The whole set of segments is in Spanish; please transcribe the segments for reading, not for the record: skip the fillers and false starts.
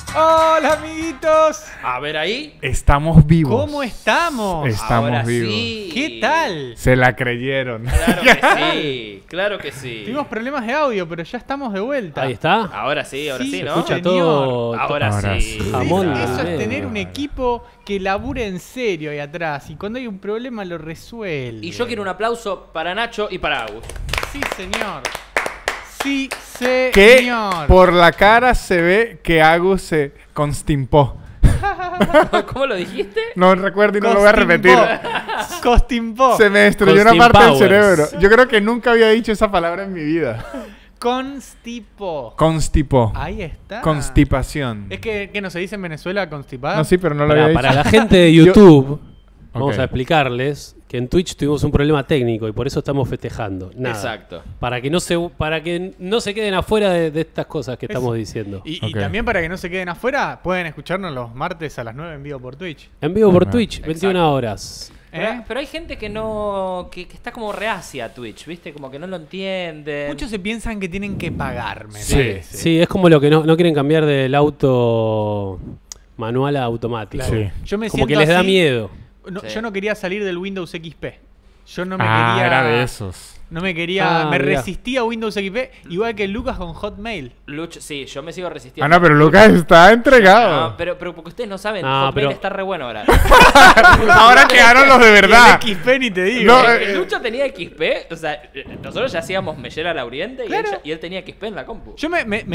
Hola, amiguitos. A ver ahí. Estamos vivos. ¿Cómo estamos? Estamos Ahora vivos. sí. ¿Qué tal? Se la creyeron. Claro que sí. Claro que sí. Tuvimos problemas de audio, pero ya estamos de vuelta. Ahí está. Ahora sí, Sí, ¿no? Escucha señor. todo. Ahora Ahora sí. sí. Jamón. Eso del es medio. tener un equipo que labure en serio ahí atrás y cuando hay un problema lo resuelve. Y yo quiero un aplauso para Nacho y para Agus. Sí, señor. Sí, Que señor. por la cara se ve que Agus se constimpó. ¿Cómo lo dijiste? No recuerdo y no lo voy a repetir. Costimpó. Se me destruyó una Constim parte del Powers. cerebro. Yo creo que nunca había dicho esa palabra en mi vida. Constipó. Constipó. Ahí está. Constipación. Es que no se dice en Venezuela constipada. No, sí, pero no lo había Para dicho. la gente de YouTube, vamos Ok. a explicarles que en Twitch tuvimos un problema técnico y por eso estamos festejando. Nada. Exacto. Para que no se queden afuera de estas cosas que estamos diciendo. Y Ok. también para que no se queden afuera, pueden escucharnos los martes a las 9 en vivo por Twitch. En vivo por Ajá. Twitch, 21 horas. Pero hay gente que no. Que está como reacia a Twitch, ¿viste? Como que no lo entiende. Muchos se piensan que tienen que pagarme. Sí. Sí, es como lo que no quieren cambiar del auto manual a automático. Claro. Sí. Yo me Como que siento les da así. miedo. No, Sí. Yo no quería salir del Windows XP. Yo no me Ah, quería. era de esos. No me quería. Ah, me mirá. resistía a Windows XP, igual que Lucas con Hotmail. Lucho, sí, yo me sigo Ah, resistiendo. no, pero Lucas está entregado. No, pero porque ustedes no saben, No, Hotmail pero- está re bueno ahora. Ahora quedaron los de verdad. Y el XP ni te digo. No, Lucho tenía XP, o sea, nosotros ya hacíamos Mellera al Oriente Claro. y él tenía XP en la compu. Yo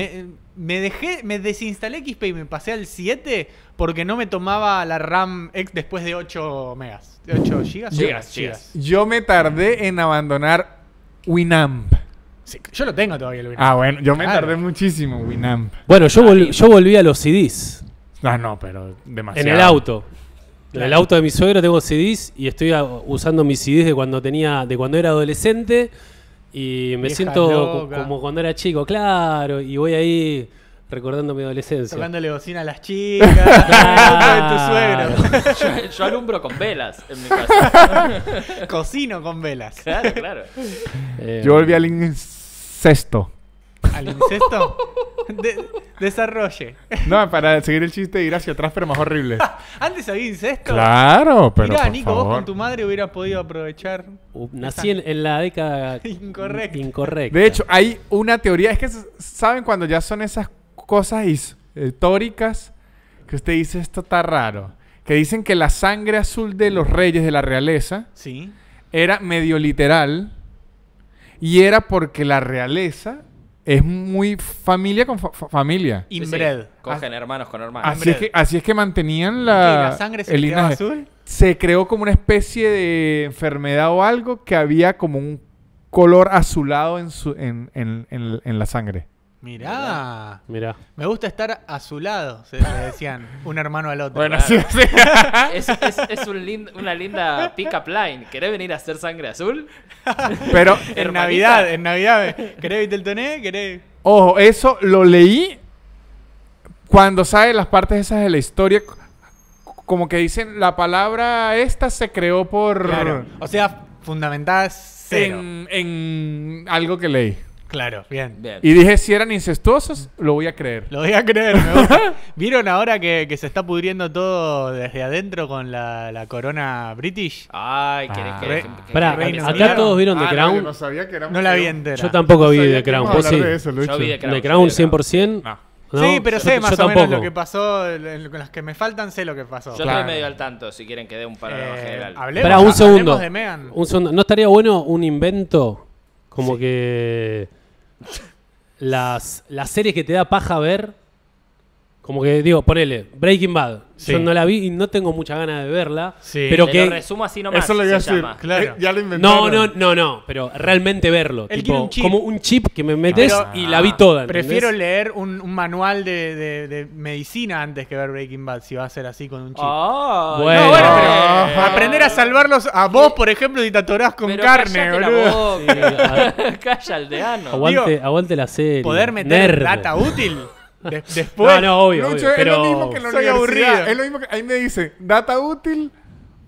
me desinstalé XP y me pasé al 7 porque no me tomaba la RAM después de 8 megas. ¿De 8 gigas? Gigas. Yo me tardé en abandonar Winamp. Sí, yo lo tengo todavía el Windows. Ah, bueno, yo me Claro. tardé muchísimo en Winamp. Bueno, yo volví a los CDs Ah, no, pero demasiado. en el auto. En Claro. el auto de mi suegro tengo CDs y estoy usando mis CDs de cuando era adolescente y me Vieja siento loca. como cuando era chico, claro, y voy ahí recordando mi adolescencia. Tocándole bocina a las chicas. de tu suegro. Yo alumbro con velas en mi casa. Cocino con velas. Claro, claro. Yo volví al incesto. ¿Al incesto? Desarrolle. No, para seguir el chiste de ir hacia atrás, pero más horrible. Antes había incesto. Claro, pero Mirá, por Nico, vos favor. con tu madre hubieras podido aprovechar. Nací en la década incorrecta. De hecho, hay una teoría. Es que, ¿saben cuando ya son esas cosas históricas que usted dice esto está raro? Que dicen que la sangre azul de los reyes de la realeza Sí. era medio literal y era porque la realeza es muy familia con familia. Sí, sí. Inbred. Cogen hermanos con hermanos. Así es que mantenían ¿Qué, la, la sangre se el quedaba linaje. azul? Se creó como una especie de enfermedad o algo que había como un color azulado en la sangre. Mirá. Mirá. Me gusta estar azulado, se le decían un hermano al otro. Bueno, Claro. sí, sí. Es una linda pick-up line. ¿Querés venir a hacer sangre azul? Pero, En Hermanita. Navidad. ¿Querés Viteltoné? ¿Querés? ojo, eso lo leí cuando sabe las partes esas de la historia. Como que dicen, la palabra esta se creó por... Claro. O sea, fundamentadas cero. en algo que leí. Claro, bien. Bien. Y dije, si eran incestuosos, lo voy a creer. Lo voy a creer, me gusta. ¿Vieron ahora que se está pudriendo todo desde adentro con la corona British? Ay, ¿querés Ah. que Pará, Reino acá Unido. todos vieron The Ah, Crown. yo no sabía que era... No la vi entera. Yo tampoco vi Sabía The que Crown. íbamos a ¿Vos sí? hablar de eso, Lucho. Yo vi The Crown. The Crown 100%. No. ¿no? Sí, pero sé Yo más o menos tampoco. lo que pasó. Con las que me faltan sé lo que pasó. Yo Claro. estoy medio al tanto, si quieren que dé un panorama general. Hablemos, Pará, un segundo. hablemos de Meghan. Un segundo. ¿No estaría bueno un invento como que las series que te da paja ver? Como que digo, ponele, Breaking Bad. Sí. Yo no la vi y no tengo mucha ganas de verla. Sí. Pero Te lo que... resumo así nomás. Eso lo iba a se decir. llama. Claro. Ya lo inventaron. No, pero realmente verlo. Él quiere Tipo, un chip. como un chip que me metes Pero- y la vi toda. ¿entendés? Prefiero leer un manual de medicina antes que ver Breaking Bad, si va a ser así con un chip. Ay, Bueno. No, bueno, Ah. pero aprender a salvarlos a vos, por ejemplo, si te atorás con pero carne, cállate la boludo. boca. Calla, aldeano. Aguante la serie. Poder meter Nerd. data útil después. No, obvio, Lucho, obvio, es pero... lo mismo que en la Soy universidad. aburrido. Es lo mismo que ahí me dice, data útil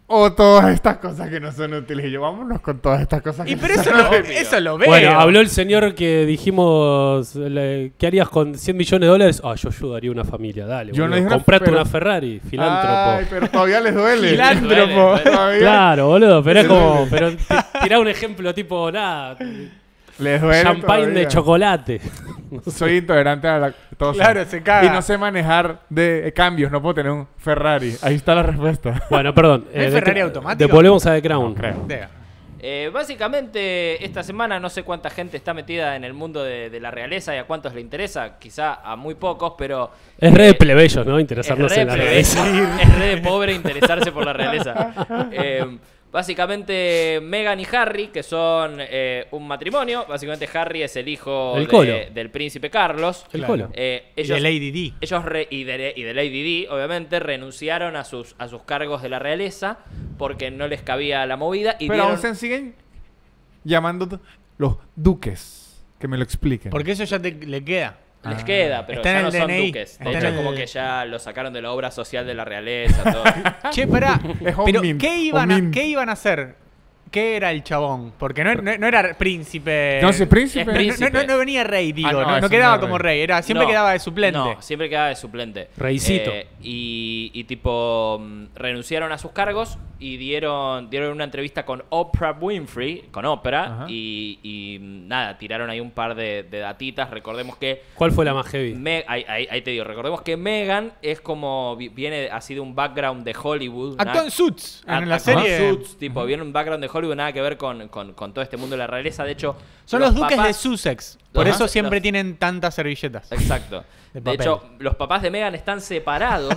o todas estas cosas que no son útiles. Y yo, vámonos con todas estas cosas que Y no pero eso son lo, útiles. eso lo veo. Bueno, habló el señor que dijimos, ¿qué harías con 100 millones de dólares? Ah, yo ayudaría a una familia, dale. Yo no boludo. dije una- Comprate pero- una Ferrari, filántropo. Ay, pero todavía les duele. Filántropo. Duele. Todavía Claro, boludo, pero es como, pero tirá un ejemplo tipo, nada, les duele champagne todavía. de chocolate. Soy intolerante a la lactosa. Claro, se caga. Y no sé manejar de cambios. No puedo tener un Ferrari. Ahí está la respuesta. Bueno, perdón. ¿No hay Ferrari automático? Devolvemos a The Crown. No creo. Vea. Básicamente, esta semana no sé cuánta gente está metida en el mundo de la realeza y a cuántos le interesa. Quizá a muy pocos, pero... Es re de plebeyos, ¿no? Interesarnos es re en la plebe- realeza. es re de pobre interesarse por la realeza. Básicamente, Meghan y Harry, que son un matrimonio. Básicamente, Harry es el hijo El colo. del príncipe Carlos. El Claro. colo. Ellos, de Lady D. ellos y de Lady Di, obviamente, renunciaron a sus cargos de la realeza porque no les cabía la movida. Y Pero aún dieron- se siguen llamando los duques. Que me lo expliquen. Porque eso ya le queda. les queda, pero Está en ya el no son DNI. duques. De Está hecho, en el- como que ya lo sacaron de la obra social de la realeza. Todo. Che, pará. Es Pero, Omnin. ¿qué iban a hacer? ¿Qué era el chabón? Porque no era príncipe. No, si es príncipe. Es príncipe. No venía rey, digo. no, no eso quedaba no era como rey. rey. Siempre No, quedaba de suplente. No, siempre quedaba de suplente. Reicito. Y tipo, renunciaron a sus cargos y dieron una entrevista con Oprah Winfrey, con Oprah, Ajá. y nada, tiraron ahí un par de datitas. Recordemos que ¿Cuál fue la más heavy? ahí te digo, recordemos que Meghan es como viene así de un background de Hollywood. Actuó en Suits, en la serie. Suits, tipo, viene un background de Hollywood, nada que ver con todo este mundo de la realeza. De hecho, Son los duques de papás- Sussex. Por Ajá. eso siempre Los- tienen tantas servilletas. Exacto. De De papel. hecho, los papás de Meghan están separados.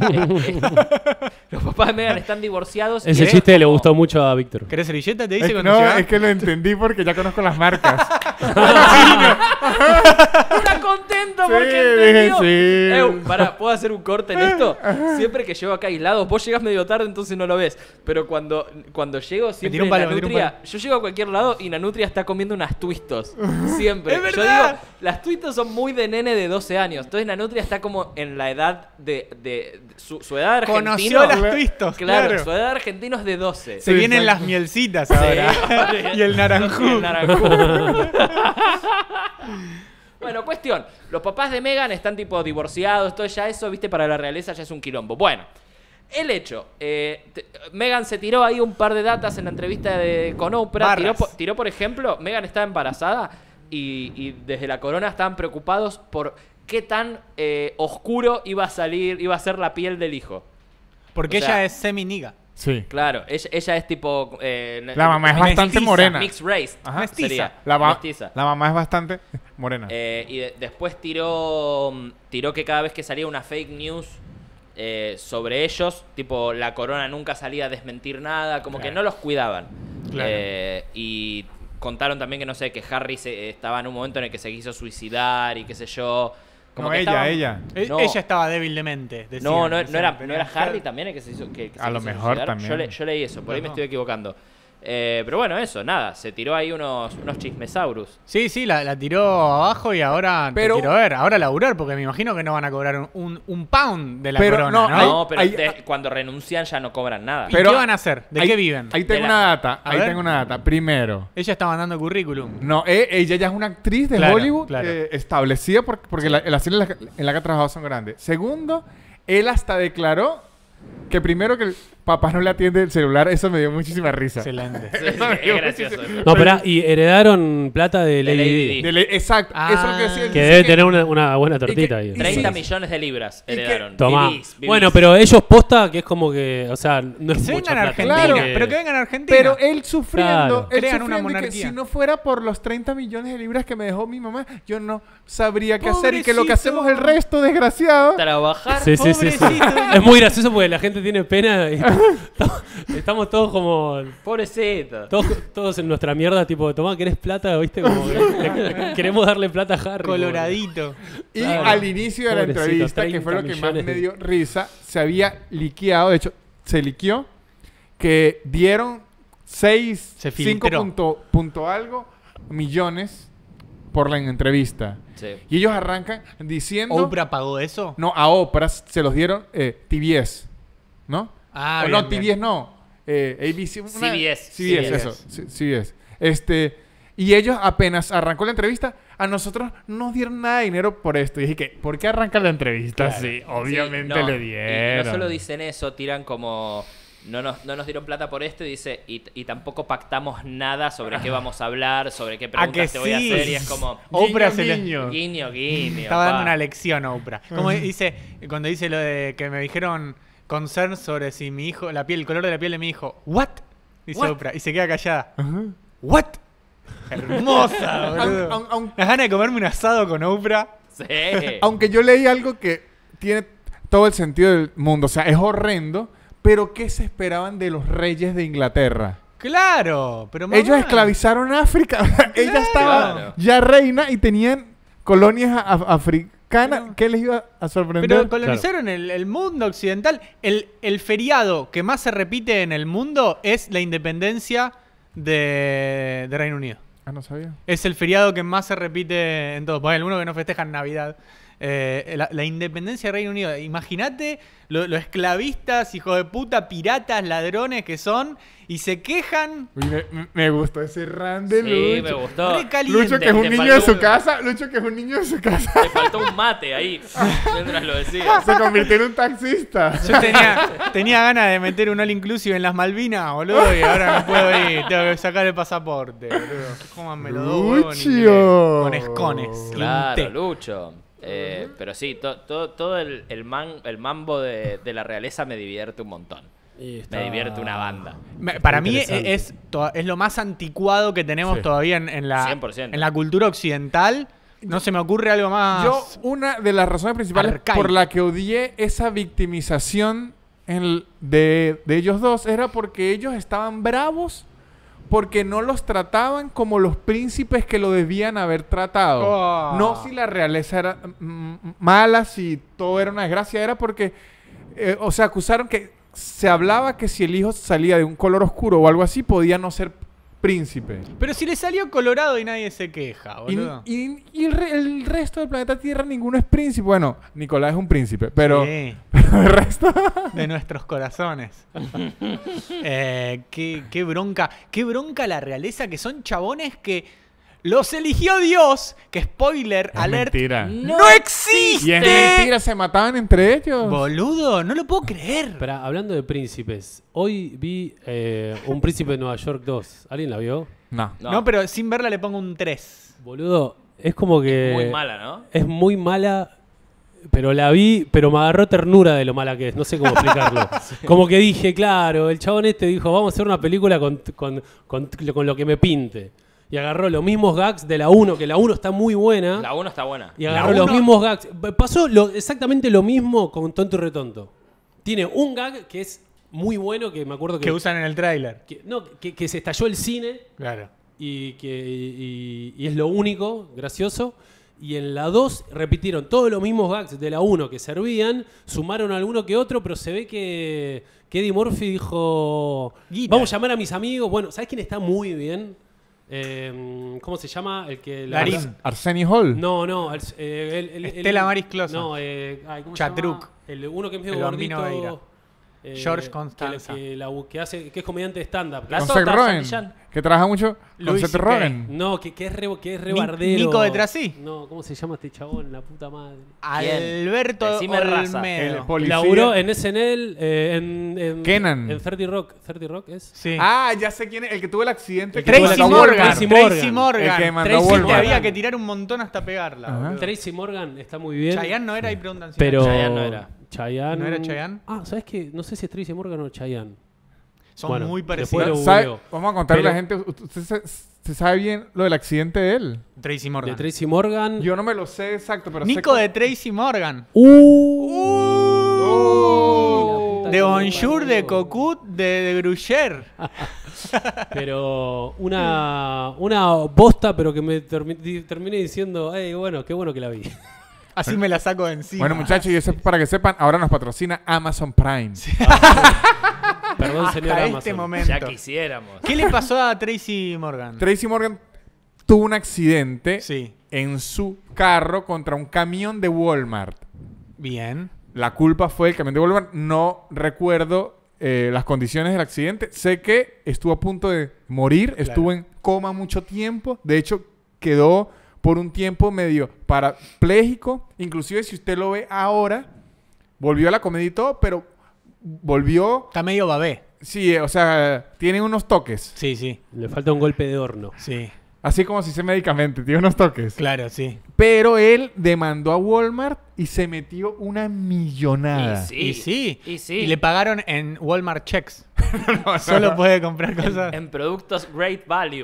Los papás de Meghan están divorciados. y Ese es chiste le como- gustó mucho a Víctor. ¿Querés servilleta? Te dice Es que cuando no, llegás? es que lo entendí porque ya conozco las marcas. Está contento Sí, porque dije, entendió. sí. Pará, ¿puedo hacer un corte en esto? Siempre que llego acá aislado, vos llegás medio tarde, entonces no lo ves. Pero cuando llego, siempre tiró un palo, me tiró un Nanutria, palo. yo llego a cualquier lado y Nanutria está comiendo unas twistos. Siempre. ¡Es Yo verdad! digo, las twistos son muy de nene de 12 años. Entonces Nanutria está como en la edad de su edad argentina. Conoció las twistos, Claro, claro. su edad argentina es de 12. Se Sí, vienen exacto. las mielcitas ahora. y el naranjú. Y el naranjú. Bueno, cuestión. Los papás de Meghan están tipo divorciados, todo ya eso, viste, para la realeza ya es un quilombo. Bueno, el hecho. Meghan se tiró ahí un par de datas en la entrevista con Oprah. Barras. Tiró, por ejemplo, Meghan estaba embarazada y desde la corona estaban preocupados por qué tan oscuro iba a ser la piel del hijo. Porque O sea, ella es semi-niga. Sí. Claro, ella es tipo... La mamá es bastante mestiza, morena. Mixed race. Ajá. Mestiza. Sería. La Mestiza. mamá es bastante morena. Después tiró que cada vez que salía una fake news sobre ellos, tipo la corona nunca salía a desmentir nada, como que no los cuidaban. Claro. Y contaron también que no sé, que Harry estaba en un momento en el que se quiso suicidar y qué sé yo. Como No, que ella, estaban- ella. No. Ella estaba débil de mente. decían, No decían, era pero Harry también el que se hizo. Que se A lo quiso mejor suicidar. también. Yo leí eso, por ahí me No. estoy equivocando. Pero bueno, eso, nada. Se tiró ahí unos chismesaurus. Sí, la tiró abajo y ahora Pero- te quiero ver. Ahora laburar, porque me imagino que no van a cobrar un pound de la Pero corona, no, ¿no? hay- No, pero hay- cuando renuncian ya no cobran nada. ¿Y pero- qué van a hacer? ¿De Ahí- qué viven? Ahí tengo De la- una data. A Ahí ver. tengo una data. Primero. Ella está mandando currículum. No, ella ya es una actriz de Claro, Hollywood claro. establecida porque las series en la que ha trabajado son grandes. Segundo, él hasta declaró que primero que el papá no le atiende el celular. Eso me dio muchísima risa. Excelente. Sí, es gracioso. No, pero y heredaron plata de Lady Di. Exacto. Eso es lo que decía. Él Que dice debe tener una buena tortita que- ahí. y 30 sí. millones de libras Y que- heredaron. Tomá. Vivís. Bueno, pero ellos posta que es como que, o sea, no es Se mucha vengan a plata. Argentina, Claro. pero que vengan a Argentina. Pero él sufriendo, Claro. él Crean una sufriendo y que monarquía. si no fuera por los 30 millones de libras que me dejó mi mamá, yo no sabría qué hacer. Y que lo que Pobrecito. hacemos el resto, desgraciado. Trabajar. Sí, sí, sí, sí. Pobrecito. Es muy gracioso porque la gente tiene pena y estamos todos como Pobrecito. todos en nuestra mierda, tipo, tomá, ¿querés plata? ¿Viste? Como que queremos darle plata a Harry. Coloradito. Y Claro. al inicio de la Pobrecito, entrevista, que fue lo 30 que más millones me de- dio risa, se había liqueado, de hecho, se liqueó, que dieron Se 5 filtró. punto algo millones por la entrevista. Sí. Y ellos arrancan diciendo... ¿Oprah pagó eso? No, a Oprah se los dieron TBS, ¿no? Ah, O bien, no, bien. TBS no. ABC, CBS. CBS, eso. CBS. Y ellos apenas arrancó la entrevista, a nosotros no nos dieron nada de dinero por esto. Y dije que, ¿por qué arranca la entrevista? Claro. Sí, obviamente Sí, no, le y dieron. no solo dicen eso, tiran como... No nos dieron plata por esto y dice, y tampoco pactamos nada sobre qué vamos a hablar, sobre qué preguntas que te voy a sí? hacer. Y es como, Oprah Guiño, se le... guiño. guiño, guiño. Estaba dando pa. una lección a Oprah. Como dice, cuando dice lo de que me dijeron concerns sobre si mi hijo, el color de la piel de mi hijo. ¿What? Dice What? Oprah. Y se queda callada. Ajá. ¿What? Hermosa, boludo. Las ganas de comerme un asado con Oprah. Sí. Aunque yo leí algo que tiene todo el sentido del mundo. O sea, es horrendo. Pero ¿qué se esperaban de los reyes de Inglaterra? Claro, pero mamá, Ellos esclavizaron África. Ella estaba Claro. ya reina y tenían colonias africanas. Pero- ¿Qué les iba a sorprender? Pero colonizaron el mundo occidental. El feriado que más se repite en el mundo es la independencia de Reino Unido. Ah, no sabía. Es el feriado que más se repite en todos. Bueno, algunos que no festejan Navidad. La independencia de Reino Unido. Imagínate lo esclavistas, hijos de puta, piratas, ladrones que son y se quejan. Uy, me gustó ese rand de Sí, Lucho. me gustó. Re caliente. Lucho, que es un Te niño faltó de su un- casa. Lucho, que es un niño de su casa. Te faltó un mate ahí mientras lo decía. Se convirtió en un taxista. Yo tenía ganas de meter un all inclusive en las Malvinas, boludo, y ahora no puedo ir. Tengo que sacar el pasaporte, boludo. Cómanmelo dos huevos en inglés, Lucho. con escones. y un Claro, té. Lucho. Pero sí, todo el mambo de la realeza me divierte un montón. Y está- Me divierte una banda. Para mí Interesante. es lo más anticuado que tenemos Sí. todavía en la 100%. en la cultura occidental. No se me ocurre algo más. Yo, una de las razones principales Arcaico. por la que odié esa victimización de ellos dos era porque ellos estaban bravos porque no los trataban como los príncipes que lo debían haber tratado. Oh. No si la realeza era mala, si todo era una desgracia, era porque, o sea, acusaron que se hablaba que si el hijo salía de un color oscuro o algo así, podía no ser príncipe. Pero si le salió colorado y nadie se queja, boludo. Y el resto del planeta Tierra ninguno es príncipe. Bueno, Nicolás es un príncipe, pero, Sí, pero el resto... de nuestros corazones. Qué bronca la realeza, que son chabones que los eligió Dios, que spoiler Es alert, mentira. no existe. Y es mentira, se mataban entre ellos. Boludo, no lo puedo creer. Pero hablando de príncipes, hoy vi Un Príncipe de Nueva York 2. ¿Alguien la vio? No. No, pero sin verla le pongo un 3. Boludo, es como que... Muy mala, ¿no? Es muy mala, pero la vi, pero me agarró ternura de lo mala que es. No sé cómo explicarlo. Como que dije, claro, el chabón este dijo, vamos a hacer una película con lo que me pinte. Y agarró los mismos gags de la 1, que la 1 está muy buena. La 1 está buena. Y agarró La los uno- mismos gags. Pasó exactamente lo mismo con Tonto y Retonto. Tiene un gag que es muy bueno, que me acuerdo Que usan en el tráiler. que se estalló el cine Claro. y es lo único gracioso. Y en la 2 repitieron todos los mismos gags de la 1 que servían, sumaron alguno que otro, pero se ve que Eddie Murphy dijo, Guita. vamos a llamar a mis amigos. Bueno, ¿sabes quién está muy bien? ¿Cómo se llama? El que Darín. Arsenio Hall. No. Estela Maris Closa. No, ¿cómo se Chatruk. llama? El uno que es medio El Bambino gordito. Veira. George Constanza. Que hace, que es comediante de stand-up. La Con Sota, Seth Rogen. Santillán. Que trabaja mucho con Louis Seth C.K. Rogen. No, que es re Ni- bardero. Nico de Trasí. No, ¿cómo se llama este chabón? La puta madre. Alberto Decime raza. Olmedo. El policía. Laburó en SNL, en Kenan. En 30 Rock. ¿30 Rock es? Sí. Ah, ya sé quién es. El que tuvo el accidente. El que Tracy tuvo la- Morgan. Tracy Tracy Morgan. Morgan. El que mandó Tracy Walmart. Morgan. Había que tirar un montón hasta pegarla. Ajá. boludo. Tracy Morgan está muy bien. Chayanne no era y preguntan si Pero. Chayanne no era. Chayanne. ¿No era Chayanne? Ah, ¿sabes qué? No sé si es Tracy Morgan o Chayanne. son Bueno, muy después parecidos. lo- ¿Sabe? googleo. Vamos a contarle a la Pero- gente. ¿Usted se sabe bien lo del accidente de él? Tracy De Morgan. Tracy Morgan. Yo no me lo sé exacto, pero sé Nico de Tracy Morgan. La De puta Bonjour, que de parió. Cocut, de Gruyère. Pero una bosta, pero que me terminé diciendo, bueno, qué bueno que la vi. Así me la saco de encima. Bueno, muchachos, y eso para que sepan, ahora nos patrocina Amazon Prime. Perdón, señor Hasta Amazon. este momento. Ya quisiéramos. ¿Qué le pasó a Tracy Morgan? Tracy Morgan tuvo un accidente Sí. en su carro contra un camión de Walmart. Bien. La culpa fue el camión de Walmart. No recuerdo las condiciones del accidente. Sé que estuvo a punto de morir, estuvo en coma mucho tiempo. De hecho, quedó por un tiempo medio parapléjico. Inclusive, si usted lo ve ahora, volvió a la comedia y todo, pero volvió... Está medio babé. Sí, o sea, tiene unos toques. Sí, sí. Le falta un golpe de horno. Sí. Así como si se médicamente, tiene unos toques. Claro, sí. Pero él demandó a Walmart y se metió una millonada. Y sí. Y sí. Y le pagaron en Walmart checks. Solo puede comprar cosas. En productos great value.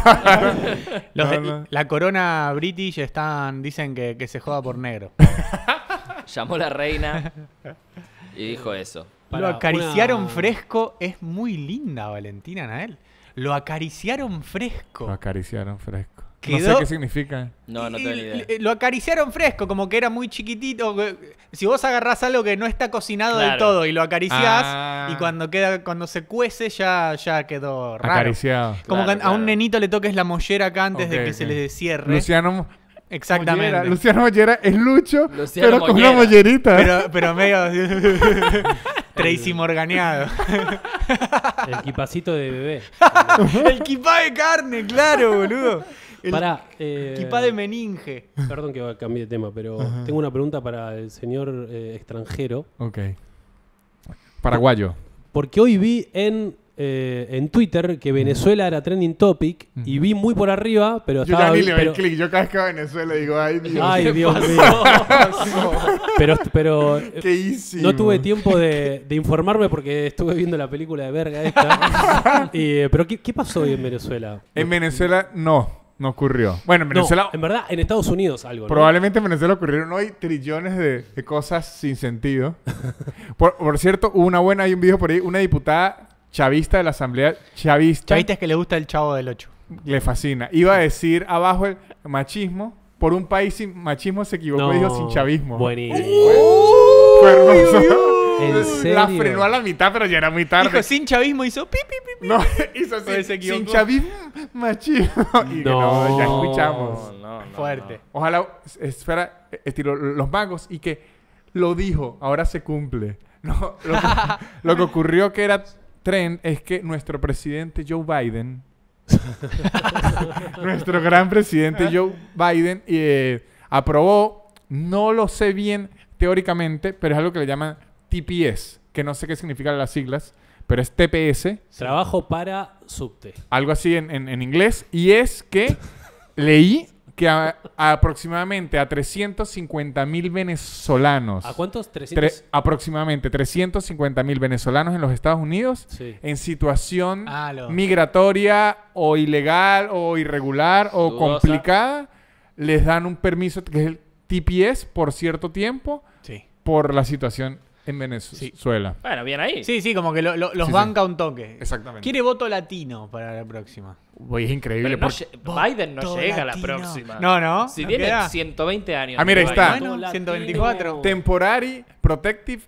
La corona British dicen que se joda por negro. Llamó la reina y dijo eso. Lo acariciaron fresco. Es muy linda, Valentina Nael. Lo acariciaron fresco. Lo acariciaron fresco. No Quedó- sé qué significa. No tengo ni idea. Lo acariciaron fresco, como que era muy chiquitito. Si vos agarrás algo que no está cocinado del Claro. todo y lo acariciás, Ah. y cuando se cuece ya quedó raro. Acariciado. Como Claro, que a un claro. nenito le toques la mollera acá antes de Ok, que ok. se le cierre. Luciano Exactamente. Mollera. Luciano Mollera es Lucho, Luciano pero con Mollera. una mollerita. Pero medio Tracy Morganeado. El kipacito de bebé. El kipá de carne, claro, boludo. El Para. kipá de meninge. Perdón que cambié de tema, pero tengo una pregunta para el señor extranjero. Ok. Paraguayo. Porque hoy vi en Twitter que Venezuela era trending topic y vi muy por arriba, pero Yo estaba. ya ni le doy pero- clic. Yo cada vez que voy a Venezuela digo, ay, Dios. Ay, Dios mío. Pero ¿Qué hicimos? no tuve tiempo de informarme porque estuve viendo la película de verga esta. Pero ¿qué pasó hoy en Venezuela? En Venezuela no ocurrió. Bueno, en Venezuela... No, en verdad, en Estados Unidos algo, ¿no? Probablemente en Venezuela ocurrieron hoy trillones de cosas sin sentido. Por cierto, hay un video por ahí, una diputada chavista de la Asamblea Chavista, Chavista es que le gusta el Chavo del 8. le fascina. Iba a decir abajo el machismo, por un país sin machismo se equivocó y dijo sin chavismo. Buenísimo. Fue hermoso. ¿En serio? La frenó a la mitad, pero ya era muy tarde. Dijo sin chavismo, hizo pi, pi, pi, pi. No, hizo Pues se así, sin equivocó. chavismo, machismo. Y que no, ya escuchamos. No. Fuerte. Ojalá fuera estilo Los Magos y que lo dijo, ahora se cumple. No, lo que ocurrió que era trend es que nuestro presidente Joe Biden, nuestro gran presidente Joe Biden, aprobó, no lo sé bien teóricamente, pero es algo que le llaman TPS, que no sé qué significan las siglas, pero es TPS, Trabajo para subte. algo así en inglés, y es que leí que aproximadamente a 350,000 venezolanos, ¿A cuántos? 300. aproximadamente 350,000 venezolanos en los Estados Unidos Sí. en situación Los- migratoria o ilegal o irregular o Dudosa. complicada, les dan un permiso que es el TPS por cierto tiempo Sí. por la situación en Venezuela. Bueno, bien ahí. Sí, como que los Sí, banca un toque. Exactamente. Quiere voto latino para la próxima. Uy, es increíble. Pero no porque- Biden no Voto llega a la latino. próxima. No. Si ¿no tiene queda? 120 años. Ah, mira, ahí Biden. está. Bueno, Latino. 124. Temporary Protective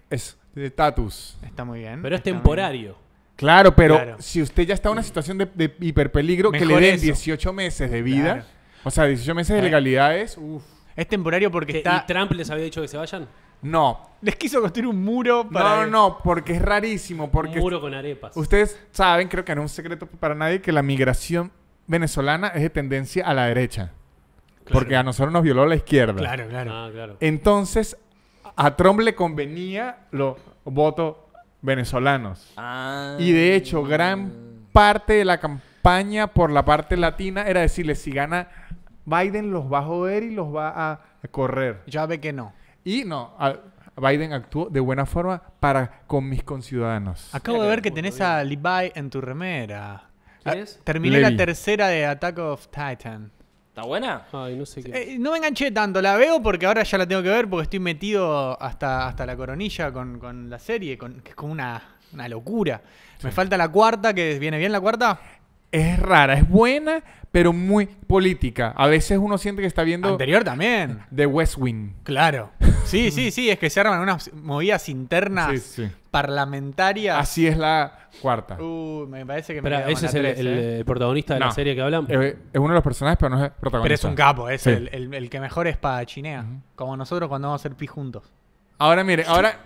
Status. Está muy bien. Pero es está muy temporario. Claro, pero Claro. si usted ya está en una situación de hiperpeligro, que le Mejor den eso. 18 meses de vida. Claro. O sea, 18 meses de legalidad es... Uf. bien. Es temporario porque ¿Y está... Trump les había dicho que se vayan? No. Les quiso construir un muro para... No, porque es rarísimo. Porque Un muro con arepas. ustedes saben, creo que no es un secreto para nadie, que la migración venezolana es de tendencia a la derecha. Porque a nosotros nos violó la izquierda. Claro. Ah, claro. Entonces, a Trump le convenía los votos venezolanos. Ah. Y de hecho, gran parte de la campaña por la parte latina era decirle, si gana Biden los va a joder y los va a correr. Ya ve que no. Y no, Biden actuó de buena forma para con mis conciudadanos. Acabo de ver que tenés a Levi en tu remera. ¿Quién es? Terminé Levi. la tercera de Attack of Titan. ¿Está buena? Ay, no sé qué. No me enganché tanto, la veo porque ahora ya la tengo que ver porque estoy metido hasta la coronilla con la serie, que es como una locura. Me falta la cuarta, que viene bien la cuarta. Es rara, es buena, pero muy política. A veces uno siente que está viendo Anterior también. The West Wing. Claro. Sí, es que se arman unas movidas internas Sí, sí. parlamentarias. Así es la cuarta. Me parece que me Espera, quedo ese con es la el, tres, el protagonista de No. la serie que hablamos. Es uno de los personajes, pero no es el protagonista. Pero es un capo, es Sí. el que mejor espadachinea. Como nosotros cuando vamos a hacer pi juntos. Ahora, mire, ahora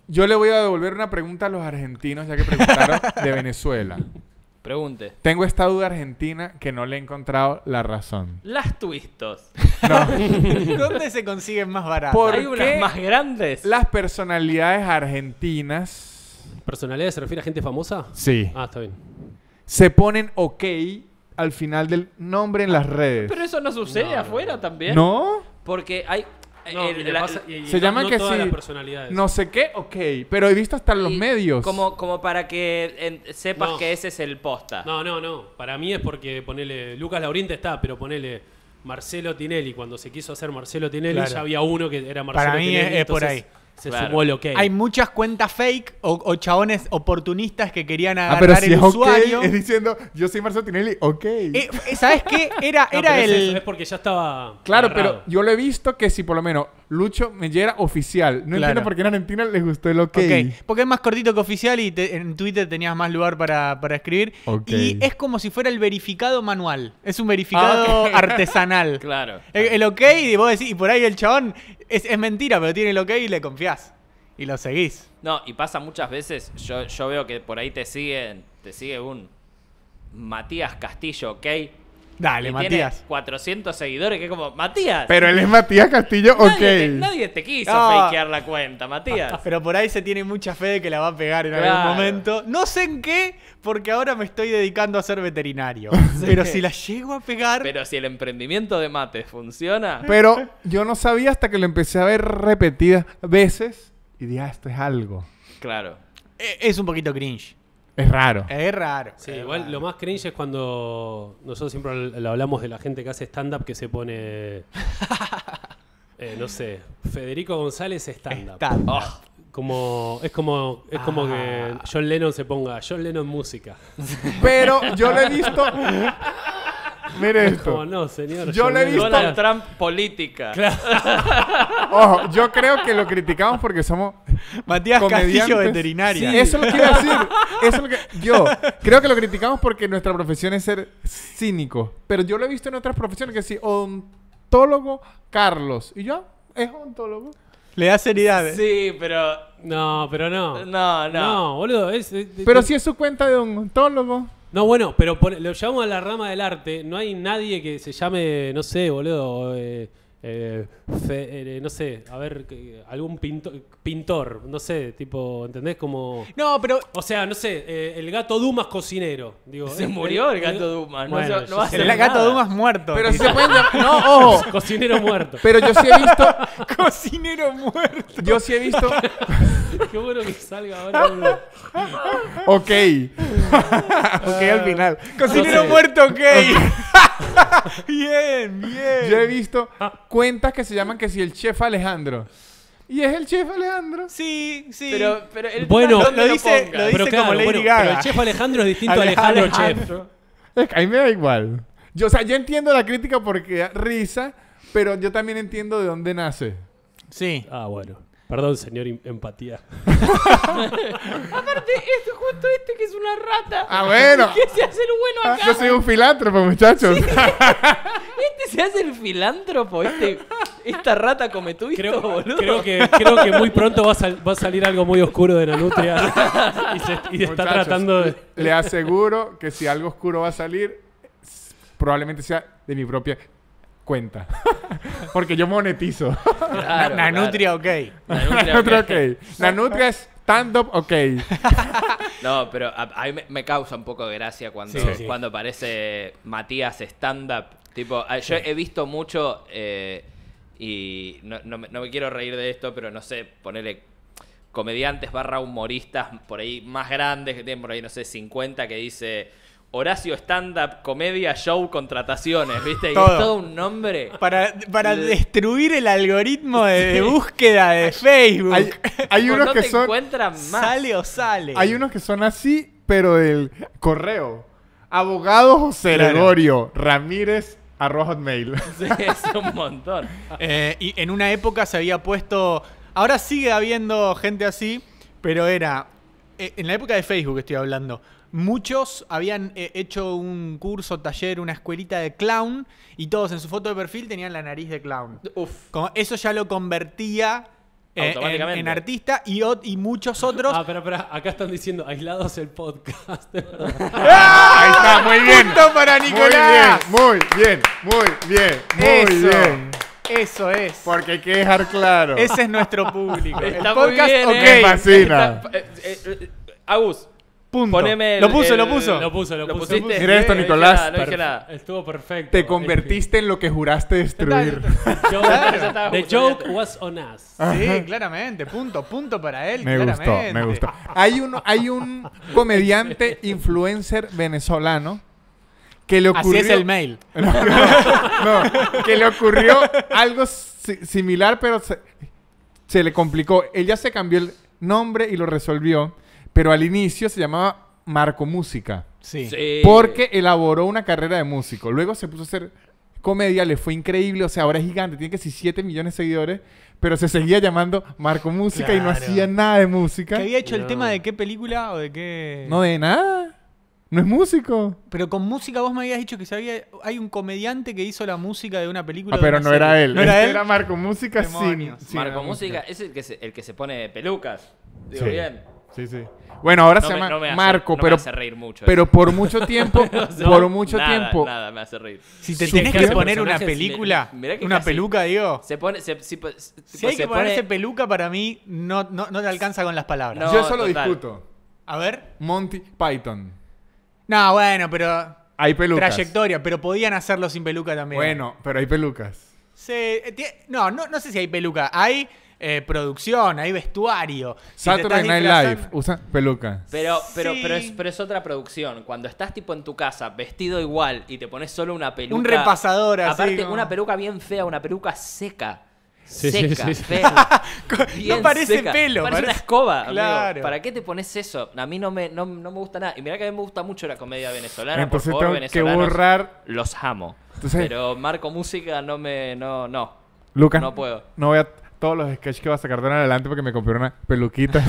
Yo le voy a devolver una pregunta a los argentinos, ya que preguntaron de Venezuela. Pregunte. Tengo esta duda argentina que no le he encontrado la razón. Las twistos. No. ¿Dónde se consiguen más baratas? ¿Por ¿Hay qué unas más grandes? las personalidades argentinas ¿Personalidad se refiere a gente famosa? sí Ah, está bien. se ponen ok al final del nombre en las redes? Pero eso no sucede No, afuera también. ¿No? Porque hay... No, y le pasa- y se llaman no que todas sí. las personalidades. No sé qué, ok. Pero he visto hasta en los y medios. como para que sepas No. que ese es el posta. No. Para mí es porque ponele. Lucas Lauriente está, pero ponele Marcelo Tinelli. Cuando se quiso hacer Marcelo Tinelli, Claro. ya había uno que era Marcelo Para mí Tinelli. es por entonces ahí. Se Claro. sumó el ok. Hay muchas cuentas fake o chabones oportunistas que querían pero agarrar si el es ok, usuario. es diciendo, yo soy Marcelo Tinelli, ok. ¿Sabes qué? Era No, pero es eso, el... es porque ya estaba. Claro, agarrado. pero yo lo he visto que si por lo menos Lucho Mellera oficial. No Claro. entiendo por qué en Argentina les gustó el ok. Ok, porque es más cortito que oficial y en Twitter tenías más lugar para escribir. Ok. Y es como si fuera el verificado manual. Es un verificado ok. artesanal. Claro. El ok, y vos decís, y por ahí el chabón es mentira, pero tiene el ok y le confiás. Y lo seguís. No, y pasa muchas veces, yo veo que por ahí te sigue un Matías Castillo, ¿ok? Dale, Y Matías. tiene 400 seguidores, que es como, Matías. Pero él es Matías Castillo, ok. Nadie te quiso No. fakear la cuenta, Matías. Pero por ahí se tiene mucha fe de que la va a pegar en Claro. algún momento. No sé en qué, porque ahora me estoy dedicando a ser veterinario. Pero si la llego a pegar... Pero si el emprendimiento de mates funciona, Pero yo no sabía hasta que lo empecé a ver repetidas veces. Y dije, esto es algo. claro. Es un poquito cringe. Es raro. Es raro. Sí, Es igual raro. lo más cringe es cuando nosotros siempre lo hablamos de la gente que hace stand-up que se pone, no sé, Federico González stand-up. Está. Oh, Es como que John Lennon se ponga John Lennon música. Pero yo lo he visto. Mire Como esto. no, señor. Yo John lo he Lennon visto- Donald está- Trump política. Ojo, yo creo que lo criticamos porque somos Matías comediantes. Castillo, veterinaria. Sí, eso es lo que iba a decir. Eso es lo que yo creo que lo criticamos porque nuestra profesión es ser cínico. Pero yo lo he visto en otras profesiones que sí, odontólogo Carlos. Y yo, es odontólogo. Le da seriedad. Sí, pero... No, pero no. No. No, boludo. Pero si es su cuenta de odontólogo. No, bueno, pero lo llevamos a la rama del arte. No hay nadie que se llame, no sé, boludo. No sé, a ver, algún pintor, no sé, tipo, ¿entendés? Como. No, pero O sea, no sé, el gato Dumas cocinero. Digo, Se murió el gato Dumas. Bueno, no yo va a sé. hacer el gato nada. Dumas muerto. Pero si se pueden llamar. No, ojo. Cocinero muerto. Pero yo sí he visto. Cocinero muerto. Yo sí he visto. Qué bueno que salga ahora. boludo. Ok. Ok, al final. Cocinero sé. muerto, ok. Bien, bien. Yo he visto cuentas que se llaman que si el chef Alejandro. Y es el chef Alejandro. Sí, sí. Pero el Bueno, tema es dónde lo dice- pongas. lo dice- Pero claro, como Lady bueno, Gaga. pero el chef Alejandro es distinto a Alejandro Chef. Alejandro. Es que a mí me da igual. Yo, o sea, yo entiendo la crítica porque da risa, pero yo también entiendo de dónde nace. Sí. Ah, bueno. Perdón, señor empatía. Aparte, es justo este que es una rata. Ah, bueno. ¿Qué se hace el bueno acá? Yo soy un filántropo, muchachos. Este se hace el filántropo, esta rata come tuito, boludo. Creo que muy pronto va a salir algo muy oscuro de Nanutria. y está Muchachos, tratando de. Le aseguro que si algo oscuro va a salir, probablemente sea de mi propia cuenta. Porque yo monetizo. Claro, Nanutria, ok. Nanutria, ok. Nanutria es stand-up, ok. No, pero a mí me causa un poco de gracia cuando, Sí, sí. cuando aparece Matías stand-up. Tipo, yo he visto mucho y no me quiero reír de esto, pero no sé, ponerle comediantes / humoristas por ahí más grandes que tienen por ahí, no sé, 50 que dice Horacio stand-up, comedia, show, contrataciones, ¿viste? Y Todo. es todo un nombre. Para destruir el algoritmo de búsqueda de Facebook. Hay Tipo, unos no que te son... encuentran más. Sale o sale. Hay unos que son así, pero del correo. Abogado José Claro. Gregorio Ramírez @hotmail. Sí, es un montón. Y en una época se había puesto... Ahora sigue habiendo gente así, pero era... En la época de Facebook estoy hablando. Muchos habían hecho un curso, taller, una escuelita de clown y todos en su foto de perfil tenían la nariz de clown. Uf. Como eso ya lo convertía automáticamente. en artista y muchos otros. Ah, pero acá están diciendo aislados el podcast. Ahí está, muy bien. ¡Punto para Nicolás! Muy bien, muy bien, muy Eso. bien. Eso es. Porque hay que dejar claro. Ese es nuestro público. Está el muy podcast, bien, ok. Me fascina. Agus, Punto. poneme Lo puso. Lo puso. pusiste. Mira esto, No dije Nicolás. nada, no dije nada. Estuvo perfecto. Te convertiste en lo que juraste destruir. The joke was on us. Sí, claramente. Punto para él. Me gustó, claramente. me gustó. Hay un comediante influencer venezolano que le ocurrió... Así es el mail. No, que le ocurrió algo similar, pero se le complicó. Él ya se cambió el nombre y lo resolvió, pero al inicio se llamaba Marco Música. Sí. Sí. Porque elaboró una carrera de músico. Luego se puso a hacer comedia, le fue increíble. O sea, ahora es gigante, tiene que ser 7 millones de seguidores, pero se seguía llamando Marco Música y no Claro. hacía nada de música. ¿Que había hecho el No. tema de qué película o de qué...? No de nada. No es músico. Pero con música vos me habías dicho que hay un comediante que hizo la música de una película. Ah, de pero una no era serie. él. ¿No era Este él? era Marco Música Demonios. sin Marco la Música es el que se pone pelucas. Digo Sí. bien. Sí, sí. Bueno, ahora se No me- llama no me hace- Marco, no me pero, hace reír mucho. pero por mucho tiempo, por mucho nada, tiempo, Nada, me hace reír. Si te Sí, tenés que que ese poner una personaje, película, mirá que una casi- peluca, digo. Se pone. Si Si hay que ponerse peluca, para mí no te alcanza con las palabras. No, yo eso lo total. discuto. A ver. Monty Python. No, bueno, pero... Hay pelucas. Trayectoria, pero podían hacerlo sin peluca también. Bueno, pero hay pelucas. Sí, no sé si hay peluca. Hay producción, hay vestuario. Si te Saturday estás Night disfrazando- Live usa peluca. Sí. Pero es otra producción. Cuando estás tipo en tu casa, vestido igual, y te pones solo una peluca. Un repasador así. Aparte, como- una peluca bien fea, una peluca seca. Sí, seca, sí, sí. fea. Bien No parece seca. pelo. Parece una escoba. amigo. Claro. ¿Para qué te pones eso? A mí no me gusta nada. Y mira que a mí me gusta mucho la comedia venezolana. Entonces por favor, tengo que venezolanos, borrar. los amo. Entonces- Pero Marco Música no. Lucas, No puedo. no voy a todos los sketches que vas a sacar de ahora en adelante porque me compré una peluquita.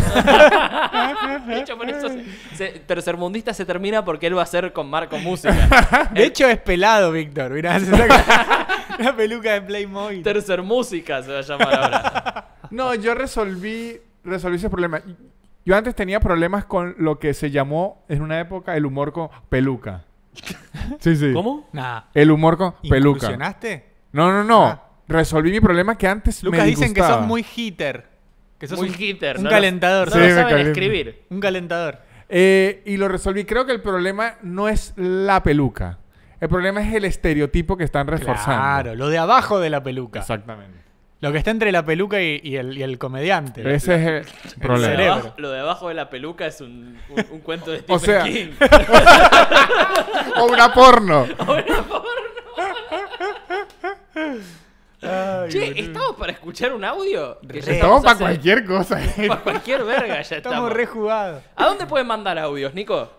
De hecho, por eso Tercermundista se termina porque él va a hacer con Marco Música. De hecho, es pelado, Víctor. Mirá, se saca una peluca de Playmobil. Tercer Música se va a llamar ahora. No, yo resolví ese problema. Yo antes tenía problemas con lo que se llamó en una época el humor con peluca. Sí, sí. ¿Cómo? Nah. El humor con peluca. ¿Incursionaste? No. Ah. Resolví mi problema que antes Lucas, me dicen que disgustaba. sos muy hitter. Que sos Muy un, hitter. un no calentador. Lo, Sí, no me lo saben caliento. escribir. Un calentador. Y lo resolví. Creo que el problema no es la peluca. El problema es el estereotipo que están reforzando. Claro, lo de abajo de la peluca. Exactamente. Lo que está entre la peluca y el comediante. Ese es el problema. cerebro. Lo de abajo de la peluca es un cuento de O Stephen sea- King. O una porno. Che, ¿estamos para escuchar un audio? Que ya Estamos para hacer- cualquier cosa. Para cualquier verga ya Estamos estamos. rejugados. ¿A dónde pueden mandar audios, Nico?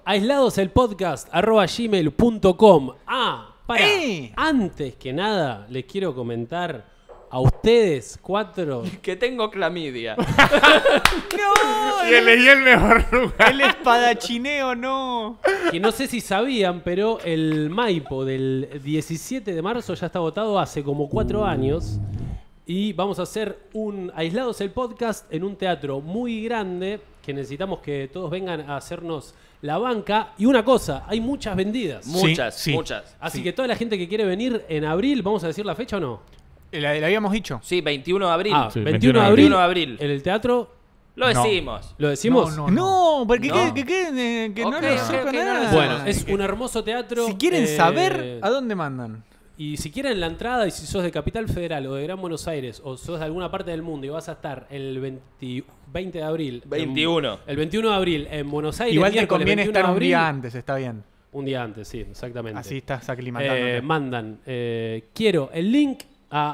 aisladoselpodcast@gmail.com. Para. ¡Eh! Antes que nada, les quiero comentar a ustedes 4 Que tengo clamidia. ¡No! Y elegí el mejor lugar. El espadachineo, no. que no sé si sabían, pero el Maipo del 17 de marzo ya está votado hace como 4 años. Y vamos a hacer un Aislados el Podcast en un teatro muy grande que necesitamos que todos vengan a hacernos la banca. Y una cosa, hay muchas vendidas. Muchas, sí. muchas. Así que toda la gente que quiere venir en abril, ¿vamos a decir la fecha o no? La habíamos dicho. Sí, 21 de abril. Ah, Sí, 21 de 21 de abril. abril. En el teatro, Lo decimos. ¿lo decimos? No, porque No. que no Ok, lo ok, sepa ok, no lo nada. sepa. Bueno, es un hermoso teatro. Si quieren saber, ¿a dónde mandan? Y si quieren la entrada, y si sos de Capital Federal o de Gran Buenos Aires, o sos de alguna parte del mundo y vas a estar el 20 de abril. 21. El 21 de abril en Buenos Aires. Igual te miércoles conviene 21 de estar un abril. día antes, está bien. Un día antes, sí, exactamente. Así estás aclimatándote. Mandan, quiero el link a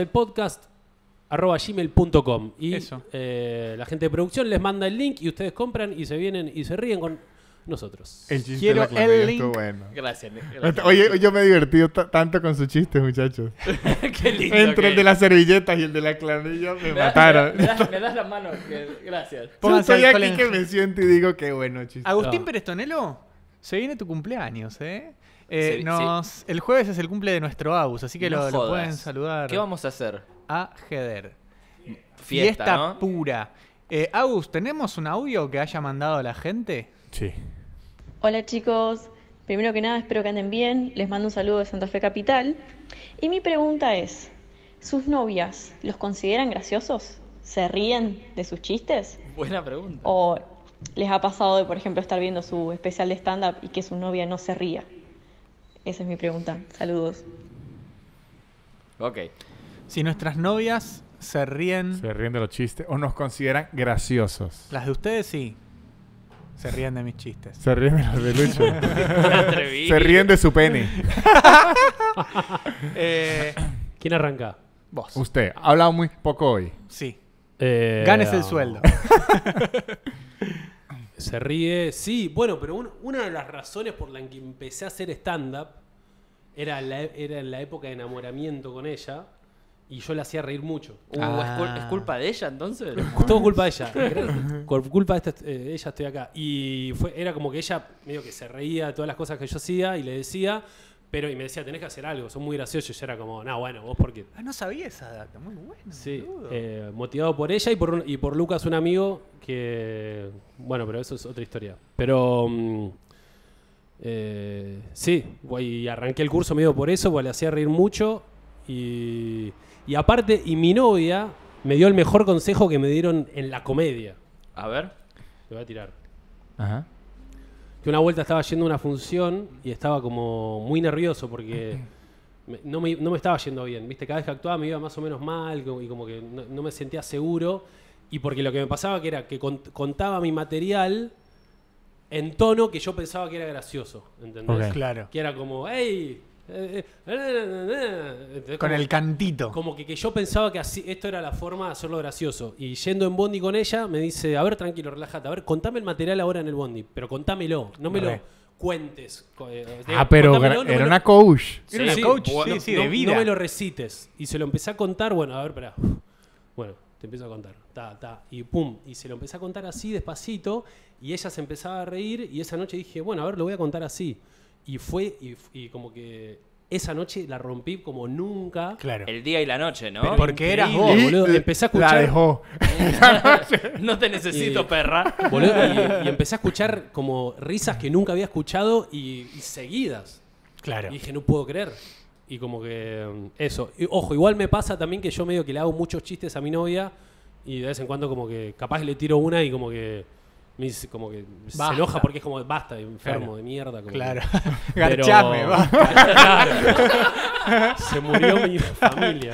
aisladoselpodcast@gmail.com y Eso. la gente de producción les manda el link y ustedes compran y se vienen y se ríen con nosotros. El chiste Quiero de la clamidia el estuvo link. bueno. Gracias, gracias. Oye, yo me he divertido tanto con sus chistes, muchachos. Qué lindo. Entre el que- de las servilletas y el de la clamilla me Me das- mataron. Me das la mano. Gracias. Yo Pónganse estoy alcohol aquí en que gel. me siento y digo qué bueno chiste. Agustín No. Pérez Tonelo, se viene tu cumpleaños, ¿eh? Sí, El jueves es el cumple de nuestro Agus, así que No lo jodas. pueden saludar ¿Qué vamos a hacer? a Heder. Fiesta, ¿no? pura. Agus, ¿tenemos un audio que haya mandado la gente? Sí. Hola chicos, primero que nada espero que anden bien, les mando un saludo de Santa Fe Capital. Y mi pregunta es, ¿sus novias los consideran graciosos? ¿Se ríen de sus chistes? Buena pregunta. ¿O les ha pasado de, por ejemplo, estar viendo su especial de stand-up y que su novia no se ría? Esa es mi pregunta. Saludos. Ok. Si nuestras novias se ríen, Se ríen de los chistes o nos consideran graciosos. las de ustedes sí, se ríen de mis chistes. Se ríen de los de Lucho. Atrevido. Se ríen de su pene. ¿Quién arranca? Vos. Usted ha hablado muy poco hoy. Sí. Ganes el Ah, sueldo. Se ríe. Sí, bueno, pero una de las razones por las que empecé a hacer stand-up era en la época de enamoramiento con ella y yo la hacía reír mucho. ¿Es culpa de ella entonces? Todo culpa de ella. Por culpa de ella estoy acá. Y era como que ella medio que se reía de todas las cosas que yo hacía y le decía, y me decía, tenés que hacer algo, son muy graciosos. Y yo era como, no, bueno, vos por qué. No sabía esa data, muy buena. Sí, boludo. motivado por ella y por Lucas, un amigo que... Bueno, pero eso es otra historia. Pero... sí, y arranqué el curso medio por eso, porque le hacía reír mucho. Y aparte, mi novia me dio el mejor consejo que me dieron en la comedia. A ver. Le voy a tirar. Ajá. Que una vuelta estaba yendo a una función y estaba como muy nervioso porque no me estaba yendo bien. ¿Viste? Cada vez que actuaba me iba más o menos mal y como que no me sentía seguro. Y porque lo que me pasaba que era que contaba mi material en tono que yo pensaba que era gracioso. ¿Entendés? Ok. Claro. Que era como, hey. Con el cantito. Como que yo pensaba que así, esto era la forma de hacerlo gracioso. Y yendo en bondi con ella, me dice, a ver, tranquilo, relájate. A ver, contame el material ahora en el bondi. Pero contámelo, no me lo cuentes. Pero Contámelo, era una coach. Era una coach, sí, de vida. No me lo recites. Y se lo empecé a contar, bueno, a ver, espera. Bueno, te empiezo a contar. Y pum. Y se lo empecé a contar así, despacito. Y ella se empezaba a reír. Y esa noche dije, bueno, a ver, lo voy a contar así. Y fue, y como que esa noche la rompí como nunca. Claro. El día y la noche, ¿no? Pero porque eras vos. Increíble, boludo. Empecé a escuchar. La dejó. No te necesito, Y- perra. Boludo, y empecé a escuchar como risas que nunca había escuchado y seguidas. Claro. Y dije, no puedo creer. Y como que eso. Y, ojo, igual me pasa también que yo medio que le hago muchos chistes a mi novia y de vez en cuando como que capaz le tiro una y como que me dice, como que se Basta. enoja porque es como basta, enfermo Claro. de mierda. Como Claro. que- Garchame, va. Claro. Se murió mi familia.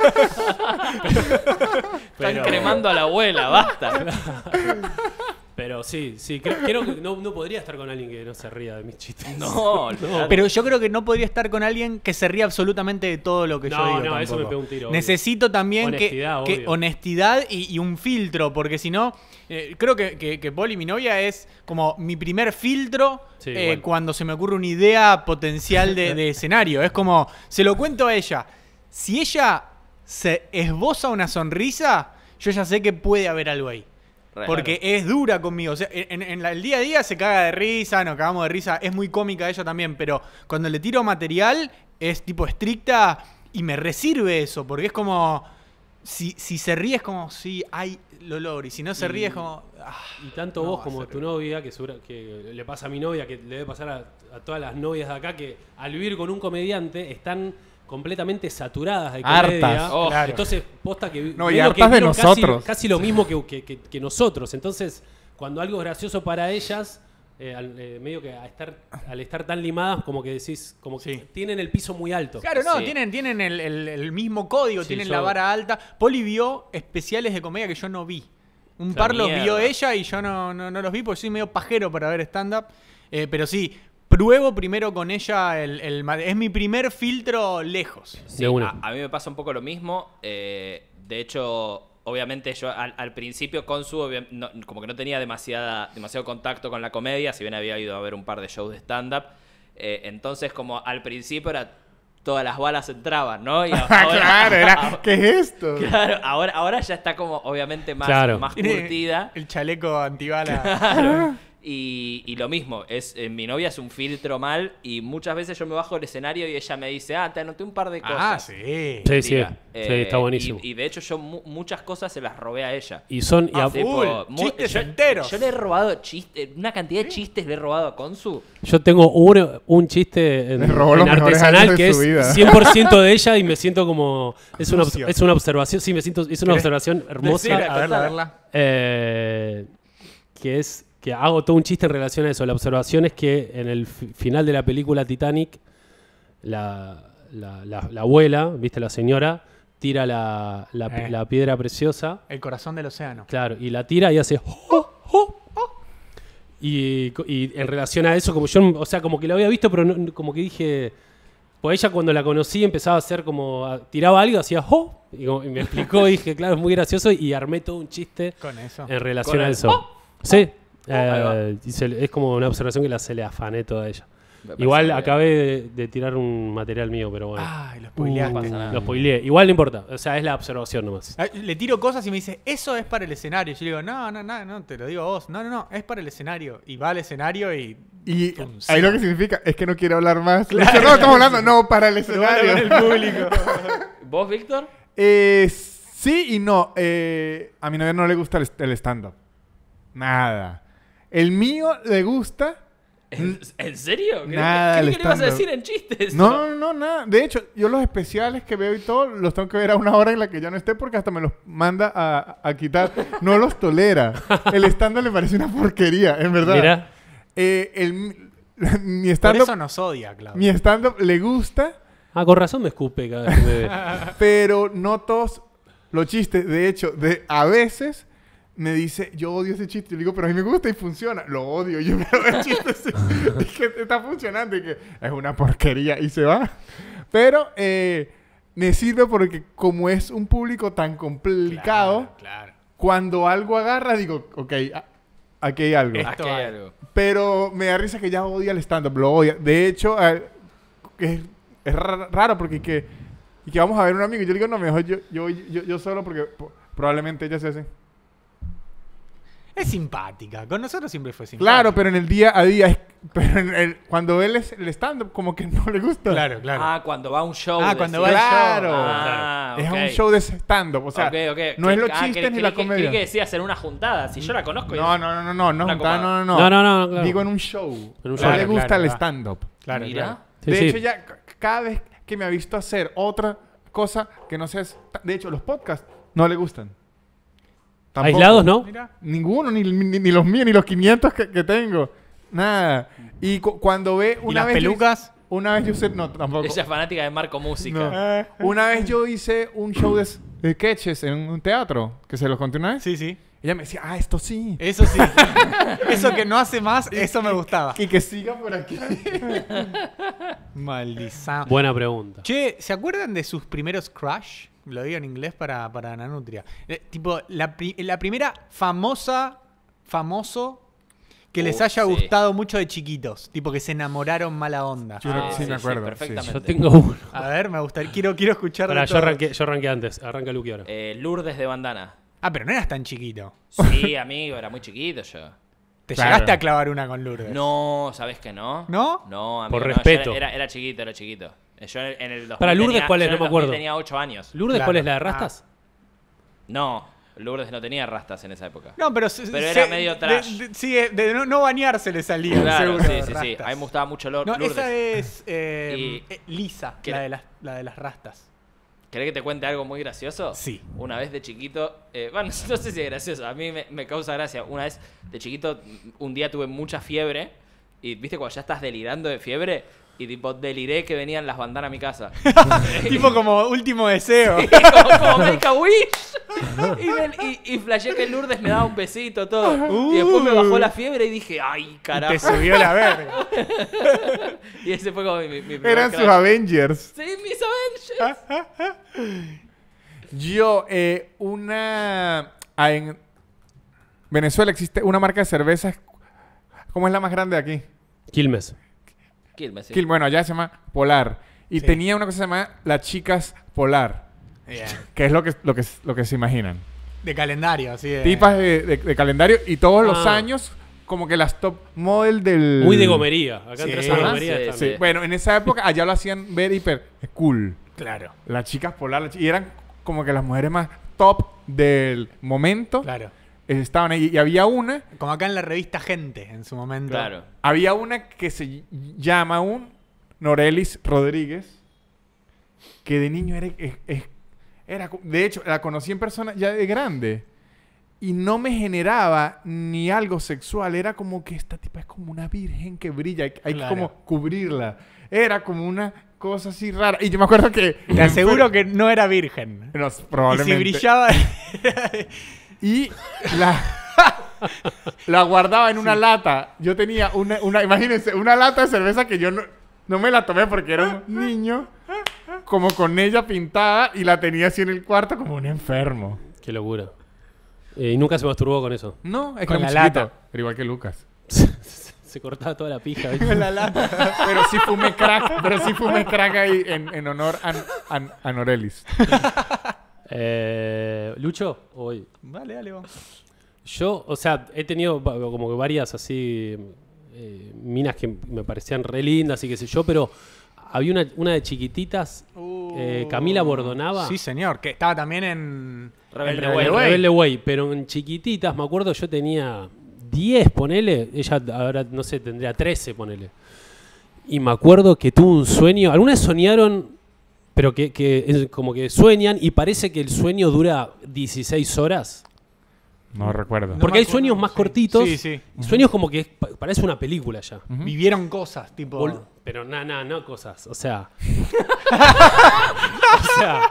Están cremando a la abuela, basta. Pero sí, creo que no podría estar con alguien que no se ría de mis chistes. No, Pero yo creo que no podría estar con alguien que se ría absolutamente de todo lo que yo digo. No, eso tampoco. me pega un tiro. obvio. Necesito también Honestidad, que obvio. honestidad y un filtro, porque si no, creo que Poli, mi novia, es como mi primer filtro Sí, igual. cuando se me ocurre una idea potencial de escenario. Es como, se lo cuento a ella. Si ella se esboza una sonrisa, yo ya sé que puede haber algo ahí. Porque es dura conmigo. O sea, en el día a día se caga de risa, nos cagamos de risa. Es muy cómica ella también, pero cuando le tiro material es tipo estricta y me resirve eso. Porque es como, si se ríe es como, sí, ay, lo logro. Y si no se ríe es como, Y tanto no vos va a como ser. tu novia, que le pasa a mi novia, que le debe pasar a todas las novias de acá, que al vivir con un comediante están completamente saturadas de comedia. Hartas. Oh, claro. Entonces, posta que... No, y medio que hartas de vieron nosotros. Casi lo mismo que nosotros. Entonces, cuando algo es gracioso para ellas, medio que al estar tan limadas, como que decís, como que Sí. tienen el piso muy alto. Claro, no, Sí. tienen el mismo código, Sí, tienen yo- la vara alta. Poli vio especiales de comedia que yo no vi. Un par los mierda. vio ella y yo no los vi porque soy medio pajero para ver stand-up. Pero sí, pruebo primero con ella es mi primer filtro lejos. Sí, De una. a mí me pasa un poco lo mismo. De hecho, obviamente yo al principio con su como que no tenía demasiado contacto con la comedia, si bien había ido a ver un par de shows de stand-up. Entonces, como al principio era todas las balas entraban, ¿no? Y Claro, era, ¿qué es esto? Claro, ahora ya está como obviamente más Claro. más Tiene curtida. el chaleco antibala. Claro. Y lo mismo, mi novia es un filtro mal y muchas veces yo me bajo del escenario y ella me dice, te anoté un par de cosas. Ah, sí. Sí, sí, Tía, está buenísimo. Y de hecho yo muchas cosas se las robé a ella. Y son... Ah, Tipo, chistes yo- enteros. Yo le he robado chistes, una cantidad de chistes le he robado a Consu. Yo tengo un chiste Le robó los en mejores artesanal años de que es su vida. 100% de ella y me siento como... Es una Sucio. observación, sí, es una ¿Querés observación hermosa. A verla, a verla. Que es que hago todo un chiste en relación a eso. La observación es que en el final de la película Titanic, la abuela, ¿viste? La señora, tira la piedra preciosa, El corazón del océano. claro, y la tira y hace... "Oh, oh, oh". Y en relación a eso, como yo, o sea, como que lo había visto, pero como que dije... Pues ella cuando la conocí empezaba a hacer como... tiraba algo, hacía... "Oh", y me explicó, y dije, claro, es muy gracioso, y armé todo un chiste Con eso. en relación Con a el eso. "Oh". Sí. Ahí Es como una observación que se le afané toda a ella. Me parece Igual muy acabé de tirar un material mío, pero bueno. Ay, lo spoileaste. pasa nada. Lo spoileé. Igual no importa. O sea, es la observación nomás. Le tiro cosas y me dice, eso es para el escenario. Yo le digo, no, te lo digo a vos. No, es para el escenario. Y va al escenario y... Y funciona. ahí lo que significa es que no quiere hablar más. Le dice, no, estamos hablando. No, para el Pero bueno, escenario. con el público. ¿Vos, Víctor? Sí y no. A mi novia no le gusta el stand-up. Nada. El mío le gusta... ¿En serio? Nada, ¿Qué el le vas a stand-up. decir en chistes? No, nada. De hecho, yo los especiales que veo y todo, los tengo que ver a una hora en la que ya no esté porque hasta me los manda a quitar. No los tolera. El stand-up le parece una porquería, en verdad. Mira. Mi Por stand-up eso nos odia, Claudio. mi stand-up le gusta, Ah, con razón me escupe cada vez que me ve. pero no todos los chistes. De hecho, a veces me dice, yo odio ese chiste. Y le digo, pero a mí me gusta y funciona. Lo odio. Yo veo el chiste es que está funcionando y que es una porquería y se va. Pero me sirve porque como es un público tan complicado, Claro. cuando algo agarra, digo, ok, aquí hay algo. Esto Aquí hay hay. algo. Pero me da risa que ya odia el stand-up, lo odia. De hecho, es raro porque y que vamos a ver un amigo. Y yo le digo, no, mejor yo solo porque probablemente ella se hace. Es simpática. Con nosotros siempre fue simpática. Claro, pero en el día a día, pero cuando él es el stand-up, como que no le gusta. Claro. Cuando va a un show. Cuando decís. va al Claro. show. Ah, Es ok. un show de stand-up. O sea, Ok. no es los Ah, chistes ni la creí comedia. que decías en una juntada. Si yo la conozco. No, Una juntada, copada. no. No, claro. Digo en un show. En un No show. le gusta Claro, el va. stand-up. Claro. Mira. Sí, De sí. hecho, ya cada vez que me ha visto hacer otra cosa que no sea... De hecho, los podcasts no le gustan. Tampoco. Aislados, ¿no? Mira. Ninguno, ni los míos, ni los 500 que tengo. Nada. Y cuando ve... ¿Y las pelucas? Una vez yo hice... No, tampoco. Ella es fanática de Marco Música. No. Una vez yo hice un show de sketches en un teatro. Que se los conté una vez. Sí. Ella me decía, esto sí. Eso sí. Eso que no hace más, eso me gustaba. Y que siga por aquí. Maldición. Buena pregunta. Che, ¿se acuerdan de sus primeros crush? Lo digo en inglés para Nanutria. Tipo, la primera famoso que les haya sí. gustado mucho de chiquitos. Tipo, que se enamoraron mala onda. Yo creo que sí me acuerdo, perfectamente. Yo tengo uno. A ver, me gustaría. Quiero escuchar de Pará, todo. yo arranqué antes. Arranca Luqui ahora. Lourdes de bandana. Pero no eras tan chiquito. Sí, amigo, era muy chiquito yo. ¿Te Claro. llegaste a clavar una con Lourdes? No, ¿sabes que no? ¿No? No, amigo. Por no, respeto. yo era chiquito. Yo en el 2000 Para Lourdes, ¿cuál es? yo en No el me acuerdo. 2000 tenía 8 años. ¿Lourdes Claro. cuál es la de Rastas? No, Lourdes no tenía rastas en esa época. No, pero... era medio trash. Sí, de no bañarse le salía. Claro, seguro, sí. rastas. A mí me gustaba mucho No, Lourdes. esa es Y- Lisa, ¿Qué? la de las rastas. ¿Querés que te cuente algo muy gracioso? Sí. Una vez de chiquito, bueno, no sé si es gracioso, a mí me causa gracia. Una vez de chiquito, un día tuve mucha fiebre y viste cuando ya estás delirando de fiebre y tipo deliré que venían las bandanas a mi casa. Tipo como último deseo. como Make a Wish. Y flashé que Lourdes me daba un besito, todo. Y después me bajó la fiebre y dije, ay, carajo. Te subió la verga. Y ese fue como mi primer Eran crush. sus Avengers. Sí, mis Avengers. Yo, en Venezuela existe una marca de cervezas. ¿Cómo es la más grande de aquí? Quilmes. Quilmes, sí. Bueno, allá se llama Polar. Y Sí. tenía una cosa que se llama Las Chicas Polar. Bien. Que es lo que se imaginan. De calendario, así de... Tipas de calendario y todos los Ah. años como que las top model del... Muy de gomería. Acá Sí, entras a la gomería. sí, están- Sí, bueno, en esa época allá lo hacían ver hiper cool. Claro, Las chicas polar, y eran como que las mujeres más top del momento. claro. Estaban ahí. Y había una Como acá en la revista Gente, en su momento. Claro. Había una que se llama Norelis Rodríguez, que de niño de hecho, la conocí en persona ya de grande y no me generaba ni algo sexual. Era como que esta tipa es como una virgen que brilla, hay que Claro. como cubrirla. Era como una cosa así rara. Y yo me acuerdo que... Te aseguro que no era virgen. No, Y si probablemente. brillaba... Y la guardaba en una lata. Yo tenía imagínense, una lata de cerveza que yo no me la tomé porque era un niño, como con ella pintada, y la tenía así en el cuarto como un enfermo. Qué locura. Y nunca se masturbó con eso. No, es Con que la era muy chiquito, lata. pero igual que Lucas. Se cortaba toda la pija. Con la lata. Pero sí fumé crack ahí en honor a Norelis. Lucho, hoy. Dale, dale, vamos. Yo, o sea, he tenido como que varias así minas que me parecían re lindas y qué sé yo, pero había una de chiquititas, Camila Bordonava. Sí, señor. Que estaba también en... Rebelde en Way. Rebelde Way, pero en chiquititas, me acuerdo, yo tenía 10, ponele, ella ahora, no sé, tendría 13, ponele. Y me acuerdo que tuvo un sueño, algunas soñaron, pero que como que sueñan y parece que el sueño dura 16 horas. No recuerdo. Porque hay sueños más cortitos, Sí, sí. y sueños como que parece una película ya. Vivieron cosas, tipo... Pero no cosas, o sea... o sea...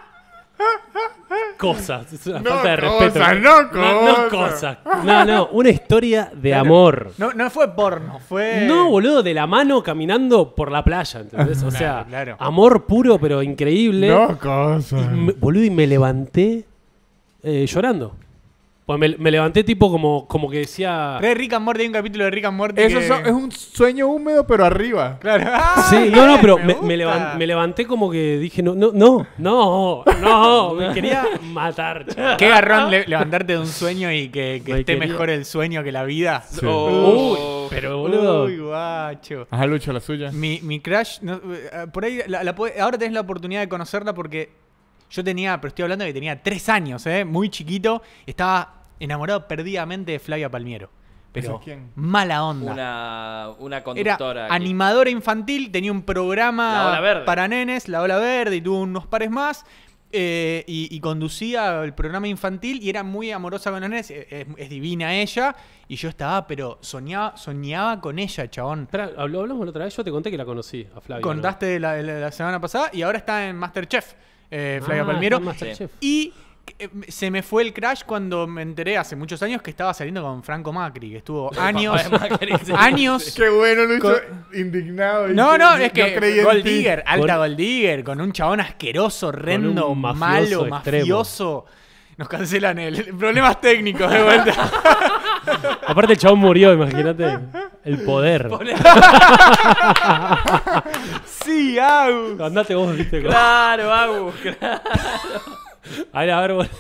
Cosas, es una No falta de cosas, respeto. no cosas. No, una historia de amor. No fue porno, fue... No, boludo, de la mano caminando por la playa, ¿entendés? O sea, claro. amor puro pero increíble. No cosa. Boludo, y me levanté llorando. Pues me levanté tipo como que decía... Re Rick and Morty, hay un capítulo de Rick and Morty Eso que... es un sueño húmedo, pero arriba. Claro. Sí, Ay, pero me me gusta. levanté como que dije, no, me quería matar. chaval. Qué garrón levantarte de un sueño y que Me esté quería- mejor el sueño que la vida. Sí. Oh. Pero boludo... Uy, guacho. Ajá, Lucho, la suya. Mi crush, por ahí, ahora tenés la oportunidad de conocerla porque yo tenía, pero estoy hablando de que tenía 3 años, muy chiquito, estaba enamorado perdidamente de Flavia Palmiero. Pero ¿Esa es quién? mala onda. Una Era conductora. aquí. animadora infantil, tenía un La programa Ola Verde. para nenes, La Ola Verde, y tuvo unos pares más. Y conducía el programa infantil y era muy amorosa con los nenes. Es divina ella. Y yo estaba, pero soñaba con ella, chabón. Espera, hablamos la otra vez, yo te conté que la conocí a Flavia. ¿no? Contaste la semana pasada y ahora está en Masterchef, Flavia Ah, Palmiero. está en Masterchef. Y se me fue el crash cuando me enteré hace muchos años que estaba saliendo con Franco Macri, que estuvo años, papá de Macri, sí. años. Qué bueno, Lucho. Indignado. No, es que creí en Gold ti. Digger, alta Con- Gold Digger, con un chabón asqueroso, horrendo, un mafioso malo, extremo. mafioso. Nos cancelan problemas técnicos de vuelta. Aparte el chabón murió, imagínate. El poder. Sí, au. Andate vos, viste. Claro, Agu. Claro. A ver, boludo.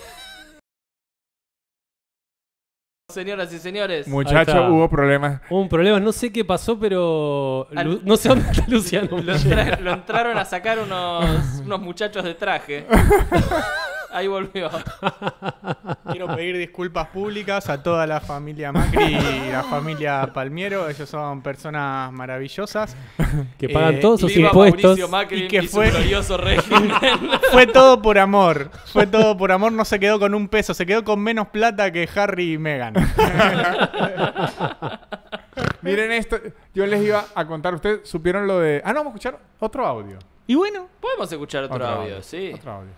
Señoras y señores. Ahí Muchacho, está. hubo problemas. Hubo un problema, no sé qué pasó, pero... no sé dónde está Luciano. Lo entraron a sacar unos muchachos de traje. Ahí volvió. Quiero pedir disculpas públicas a toda la familia Macri y la familia Palmiero. Ellos son personas maravillosas. Que pagan todos sus Viva impuestos. Mauricio Macri y que y fue- su glorioso régimen. Fue todo por amor. Fue todo por amor. No se quedó con un peso. Se quedó con menos plata que Harry y Meghan. Miren esto. Yo les iba a contar. ¿Ustedes supieron lo de...? Ah, no, vamos a escuchar otro audio. Y bueno, Podemos escuchar otro audio, sí. Otro audio.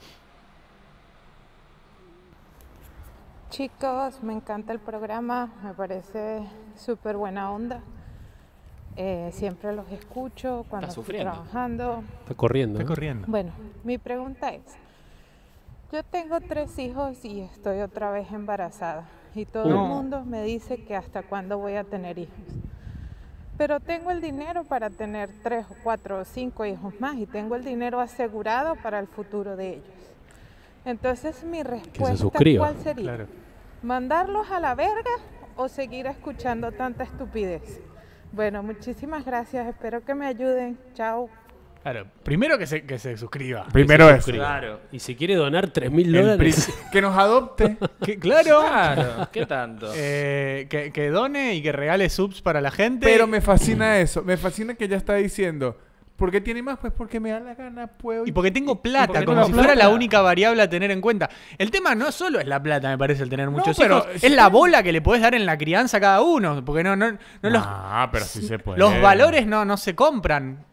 Chicos, me encanta el programa, me parece súper buena onda. Siempre los escucho cuando Está estoy sufriendo. trabajando. Está corriendo. estoy corriendo. Bueno, mi pregunta es, yo tengo 3 hijos y estoy otra vez embarazada. Y todo No. el mundo me dice que hasta cuándo voy a tener hijos. Pero tengo el dinero para tener 3 o 4 o 5 hijos más y tengo el dinero asegurado para el futuro de ellos. Entonces mi respuesta, suscriba. ¿cuál sería? Claro. ¿Mandarlos a la verga o seguir escuchando tanta estupidez. Bueno, muchísimas gracias, espero que me ayuden. Chao. Claro, primero que se suscriba. Primero es. Claro. Y si quiere donar $3.000, Que nos adopte. Claro. Claro, ¿qué tanto? Que done y que regale subs para la gente. Pero me fascina eso. Me fascina que ella está diciendo, ¿por qué tiene más? Pues porque me da la gana, puedo. Y porque tengo y porque plata, tengo como la si fuera plata. la única variable a tener en cuenta. El tema no solo es la plata, me parece, el tener muchos pero hijos. sí. Es la bola que le podés dar en la crianza a cada uno. Porque Ah, pero sí se puede. los valores no se compran.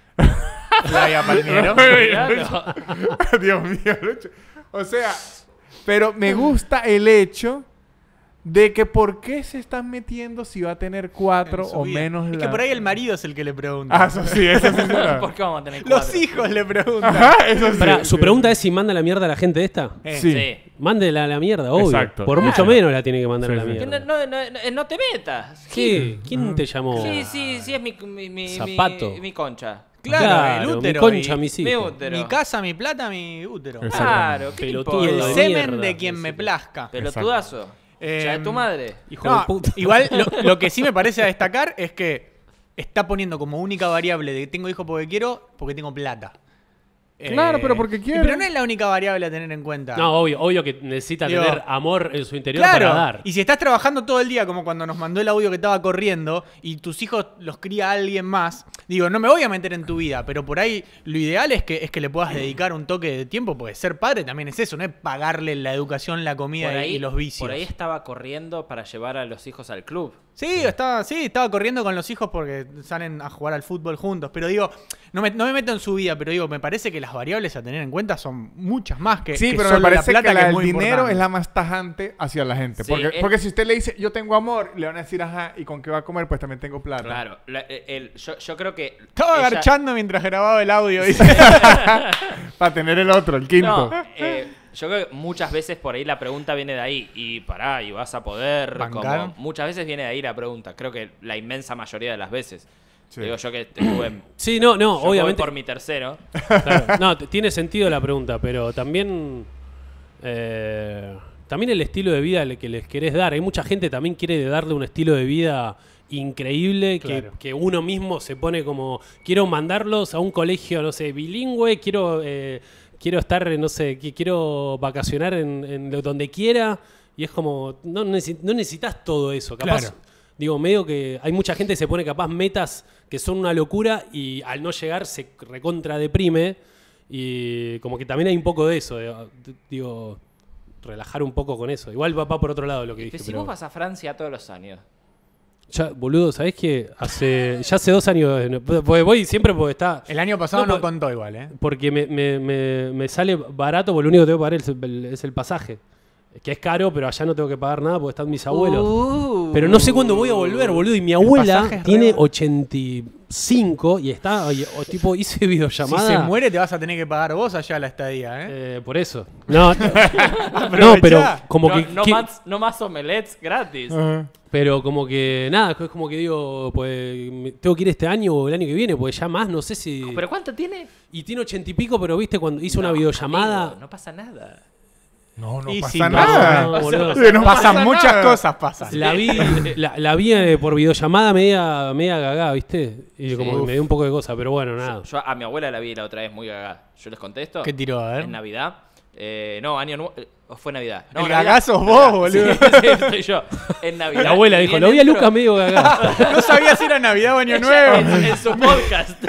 Flavia Palmiero. Claro. Dios mío, Lucho. O sea, pero me gusta el hecho de que por qué se están metiendo si va a tener 4 en su o vida. menos. Es que por ahí el marido es el que le pregunta. Ah, eso sí, eso sí. ¿Por qué vamos a tener 4? Los hijos le preguntan. Ajá, eso sí. Pará, su pregunta es si manda la mierda a la gente esta. Sí. Sí. Mándela a la mierda, obvio. Exacto. Por mucho Claro. menos la tiene que mandar Sí, a la sí. Que mierda. no te metas. ¿Qué? ¿Quién te llamó? Sí, es mi Zapato. mi concha. Claro, el mi útero. concha, y- mis Mi hijos. útero. Mi casa, mi plata, mi útero. Exacto. Claro, ¿qué Pelotudo Y importa? el de semen mierda, de quien me sí. plazca. Pelotudazo. Ya es tu madre. Hijo No, de puta. igual lo que sí me parece a destacar es que está poniendo como única variable de que tengo hijos porque quiero, porque tengo plata. Claro, pero porque quiere. Pero no es la única variable a tener en cuenta. No, obvio que necesita Digo, tener amor en su interior Claro, para dar. y si estás trabajando todo el día, como cuando nos mandó el audio que estaba corriendo, y tus hijos los cría alguien más, digo, no me voy a meter en tu vida, pero por ahí lo ideal es que le puedas dedicar un toque de tiempo, porque ser padre también es eso, no es pagarle la educación, la comida y los vicios. Por ahí estaba corriendo para llevar a los hijos al club. Sí, estaba corriendo con los hijos porque salen a jugar al fútbol juntos. Pero digo, no me meto en su vida, pero digo, me parece que las variables a tener en cuenta son muchas más que Sí, que pero solo me parece la plata, que la es del muy dinero importante. es la más tajante hacia la gente. Sí, Porque si usted le dice, yo tengo amor, le van a decir, ajá, ¿y con qué va a comer? Pues también tengo plata. Claro. Yo creo que. Estaba ella- agarchando mientras grababa el audio. dice. Para tener el otro, el quinto. No, yo creo que muchas veces por ahí la pregunta viene de ahí. Y pará, y vas a poder. ¿Bancar? Como, muchas veces viene de ahí la pregunta. Creo que la inmensa mayoría de las veces. Sí. Digo yo que estuve. Sí, no, yo voy obviamente. por mi tercero. Claro. No, tiene sentido la pregunta, pero también también el estilo de vida que les querés dar. Hay mucha gente también quiere darle un estilo de vida increíble Claro. que uno mismo se pone como quiero mandarlos a un colegio, no sé, bilingüe, quiero estar, no sé, quiero vacacionar en donde quiera y es como no necesitas todo eso, capaz. Claro. Digo, medio que hay mucha gente que se pone capaz metas que son una locura y al no llegar se recontra deprime y como que también hay un poco de eso, digo, relajar un poco con eso. Igual va por otro lado lo que dije. Que si pero vos vas a Francia todos los años. ya, boludo, ¿sabés qué? Ya hace 2 años, porque voy siempre porque está... El año pasado no pues, contó igual, ¿eh? Porque me sale barato, porque lo único que tengo que pagar es el pasaje. Que es caro, pero allá no tengo que pagar nada porque están mis abuelos. Pero no sé cuándo voy a volver, boludo. Y mi abuela pasaje es tiene re- 85 y está, tipo, hice videollamada. Si se muere te vas a tener que pagar vos allá la estadía, ¿eh? Por eso. No, no, Aprovechá. pero como No, que... no más omelets gratis. Ajá. Pero como que, nada, es como que digo, pues tengo que ir este año o el año que viene, porque ya más, no sé si... ¿Pero cuánto tiene? Y tiene 80 y pico, pero viste, cuando hice una No, videollamada... amigo, no pasa nada. No Y pasa sí, nada. no, boludo. Sí, no pasan pasa muchas nada. cosas, pasan. La vi por videollamada media gagá, ¿viste? Y como que me dio un poco de cosa, pero bueno, nada. Yo a mi abuela la vi la otra vez muy cagada. Yo les contesto. ¿Qué tiró? A ver. En Navidad. No, año nuevo. ¿O fue Navidad? No, El Navidad. gagá sos vos, boludo. Sí, sí, soy yo. En Navidad. La abuela dijo, lo vi a Lucas medio gagá. No sabía si era Navidad o Año Ella Nuevo. en su podcast.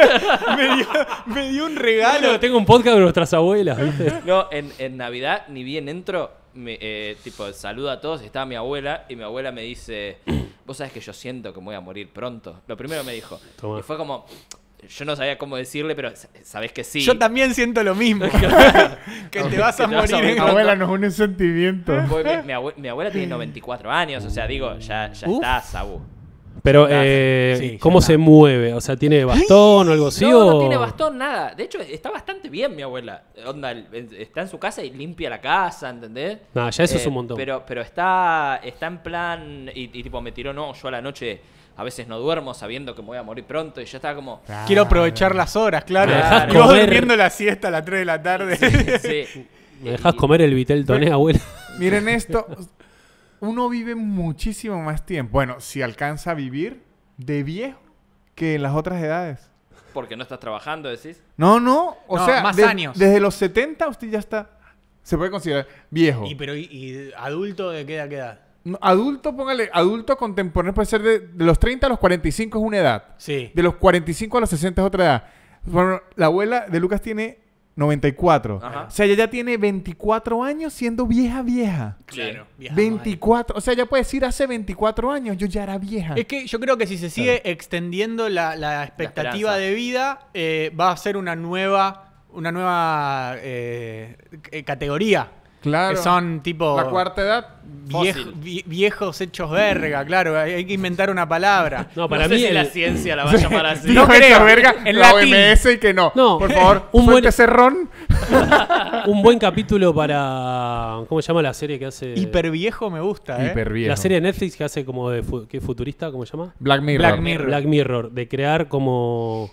me dio un regalo. Tengo un podcast de nuestras abuelas, ¿viste? No, en Navidad, ni bien entro, tipo, saludo a todos, estaba mi abuela, y mi abuela me dice, vos sabés que yo siento que me voy a morir pronto. Lo primero me dijo. Toma. Y fue como, yo no sabía cómo decirle, pero sabés que sí. Yo también siento lo mismo. que te vas a Que te vas a morir. morir. Abuela, nos une un sentimiento. Porque mi abuela tiene 94 años, o sea, digo, ya Uf. está, Sabu. Pero, Sí, ¿cómo ya se mueve? O sea, ¿tiene bastón o algo así? No, o... no tiene bastón, nada. De hecho, está bastante bien mi abuela. Onda, está en su casa y limpia la casa, ¿entendés? Nah, ya eso es un montón. Pero está en plan, y tipo me tiró, no, yo a la noche a veces no duermo sabiendo que me voy a morir pronto, y yo estaba como... Quiero aprovechar las horas, claro. ¿Me dejás Y vos comer? durmiendo la siesta a las 3 de la tarde. Sí. ¿Me dejás comer el vitel toné, abuela? Miren esto. uno vive muchísimo más tiempo. Bueno, si alcanza a vivir de viejo que en las otras edades. Porque no estás trabajando, decís. O No, sea, más años. Desde los 70 usted ya está, se puede considerar viejo. ¿Y adulto de qué edad queda? No, adulto, póngale, adulto contemporáneo puede ser de los 30 a los 45 es una edad. Sí. De los 45 a los 60 es otra edad. Bueno, la abuela de Lucas tiene 94. Ajá. O sea, ella ya tiene 24 años siendo vieja. Claro. vieja 24. O sea, ya puede decir hace 24 años yo ya era vieja. Es que yo creo que si se sigue extendiendo la expectativa esperanza. de vida, va a ser una nueva categoría. Claro. Que son tipo La cuarta edad. Fósil. viejos hechos verga, claro. Hay que inventar una palabra. No, para no sé mí si la el- ciencia la va a llamar así. No creo. Verga, En la latín. OMS y que no. No. Por favor, Un suelte buen- ese ron. un buen capítulo para... ¿Cómo se llama la serie que hace? Hiperviejo me gusta, Hiperviejo. La serie de Netflix que hace como de... ¿Qué es futurista? ¿Cómo se llama? Black Mirror. Black Mirror. Black Mirror. De crear como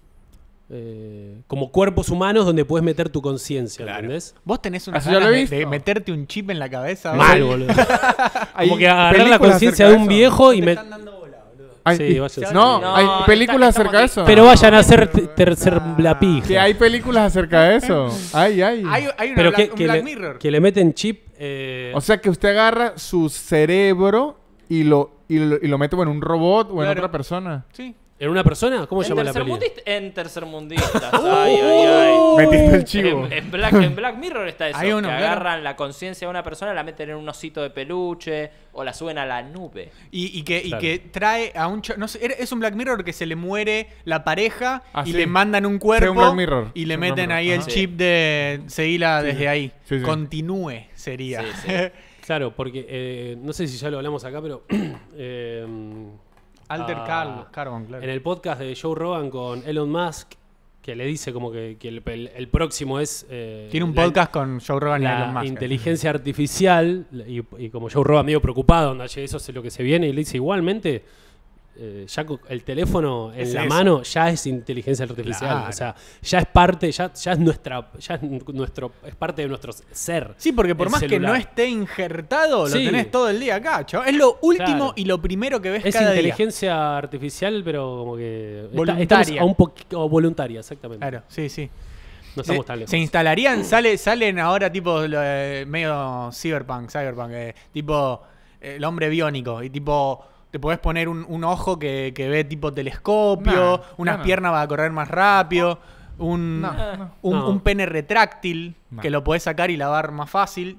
cuerpos humanos donde puedes meter tu conciencia, Claro. ¿entendés? Vos tenés una Así ya lo he ganas visto. de meterte un chip en la cabeza. Mal, ¿vos? boludo. Hay Como que agarrar la películas conciencia acerca de un eso. viejo y Te me... están dando bola, boludo. Hay- Sí, váyanse. no, No, hay películas estamos acerca de eso. Pero vayan a hacer tercer la pija. Que hay películas acerca de eso. Hay. Hay una Pero Black, que, un que Black le, Mirror. que le meten chip... O sea que usted agarra su cerebro y lo mete en un robot o en Claro. otra persona. Sí. ¿En una persona? ¿Cómo se llama la película? En tercermundistas. Ay, ay, ay. Metiendo el chivo. En Black Mirror está eso. Hay uno, que claro. agarran la conciencia de una persona, la meten en un osito de peluche o la suben a la nube. Y que Claro. trae a un... No sé, es un Black Mirror que se le muere la pareja Ah, y sí. le mandan un Sí, cuerpo un Black Mirror. y le Un meten Black ahí Mirror. el Ajá. chip de seguila desde ahí. Sí, sí. Continúe sería. Sí, sí. Claro, porque no sé si ya lo hablamos acá, pero Alter Ah, Carbon, claro. en el podcast de Joe Rogan con Elon Musk, que le dice como que el próximo es... Tiene un la- podcast con Joe Rogan y la Elon Musk. inteligencia artificial, y como Joe Rogan medio preocupado, onda, "Che, eso es lo que se viene", y le dice, igualmente, ya el teléfono en Es la eso. mano ya es inteligencia artificial. Claro. O sea, ya es parte, ya es nuestra, es parte de nuestro ser. Sí, porque por el más que celular. no esté injertado, Sí. lo tenés todo el día acá, chaval. Es lo último Claro. y lo primero que ves Es cada día. inteligencia artificial, pero como que... Voluntaria. Estamos a un poquito... voluntaria, exactamente. Claro, sí, sí. No estamos tan lejos. Se instalarían, salen ahora tipo medio cyberpunk, tipo el hombre biónico y tipo te podés poner un ojo que ve tipo telescopio, No, unas no. piernas para correr más rápido, un No. pene retráctil No. que lo podés sacar y lavar más fácil.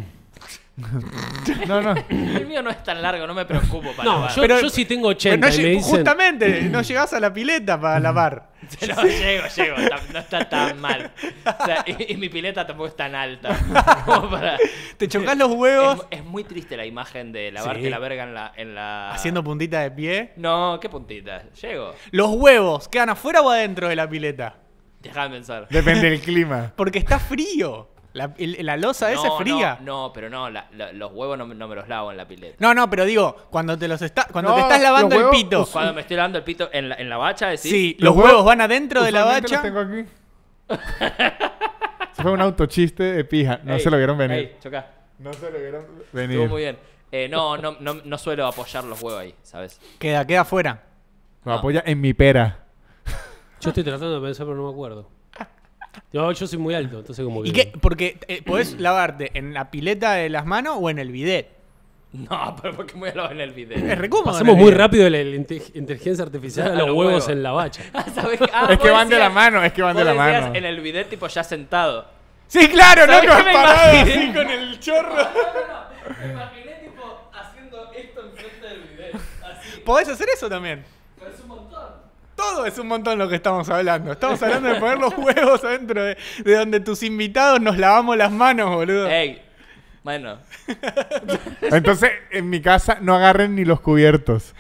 No. El mío no es tan largo, no me preocupo para No, lavar. Pero- yo sí tengo Pero 80 no y me dicen... justamente, no llegás a la pileta para lavar. No, llego, no está tan mal. O sea, y mi pileta tampoco es tan alta. Como para- Te chocás los huevos Es muy triste la imagen de lavarte Sí. la verga en la... haciendo puntita de pie. No, qué puntita. Llego. Los huevos, ¿quedan afuera o adentro de la pileta? Déjame pensar. Depende del clima. Porque está frío. La losa esa es fría. No, pero no, los huevos no me los lavo en la pileta. No, pero digo, cuando te No, estás lavando los el huevos, pito. Cuando me estoy lavando el pito en la bacha, decís. Sí, Los los huevos huevos van adentro de la Usualmente bacha. los tengo aquí. Se fue un autochiste de pija. No Ey, se lo vieron venir. ey, chocá. No se lo vieron Estuvo venir. muy bien. No suelo apoyar los huevos ahí, ¿sabes? Queda afuera. Lo apoya en mi pera. Yo estoy tratando de pensar, pero no me acuerdo. Yo soy muy alto, entonces como que... ¿Y qué? Porque podés lavarte en la pileta de las manos o en el bidet. No, pero ¿por qué me voy a lavar en el video? Es re cómodo en Pasamos el muy bidet. rápido de la inteligencia artificial a A los los huevos huevos. en la bacha. ¿Sabes? Es que van de la mano, es que van de la Vos decías mano. en el bidet tipo ya sentado. Sí, claro, no ¿Sabés nos qué me parado imaginé? así con el chorro. Me imaginé tipo haciendo esto enfrente del bidet. Así. Podés hacer eso también. Pero es un montón. Todo es un montón lo que estamos hablando. Estamos hablando de poner los huevos adentro de donde tus invitados nos lavamos las manos, boludo. Ey, bueno. Entonces, en mi casa no agarren ni los cubiertos.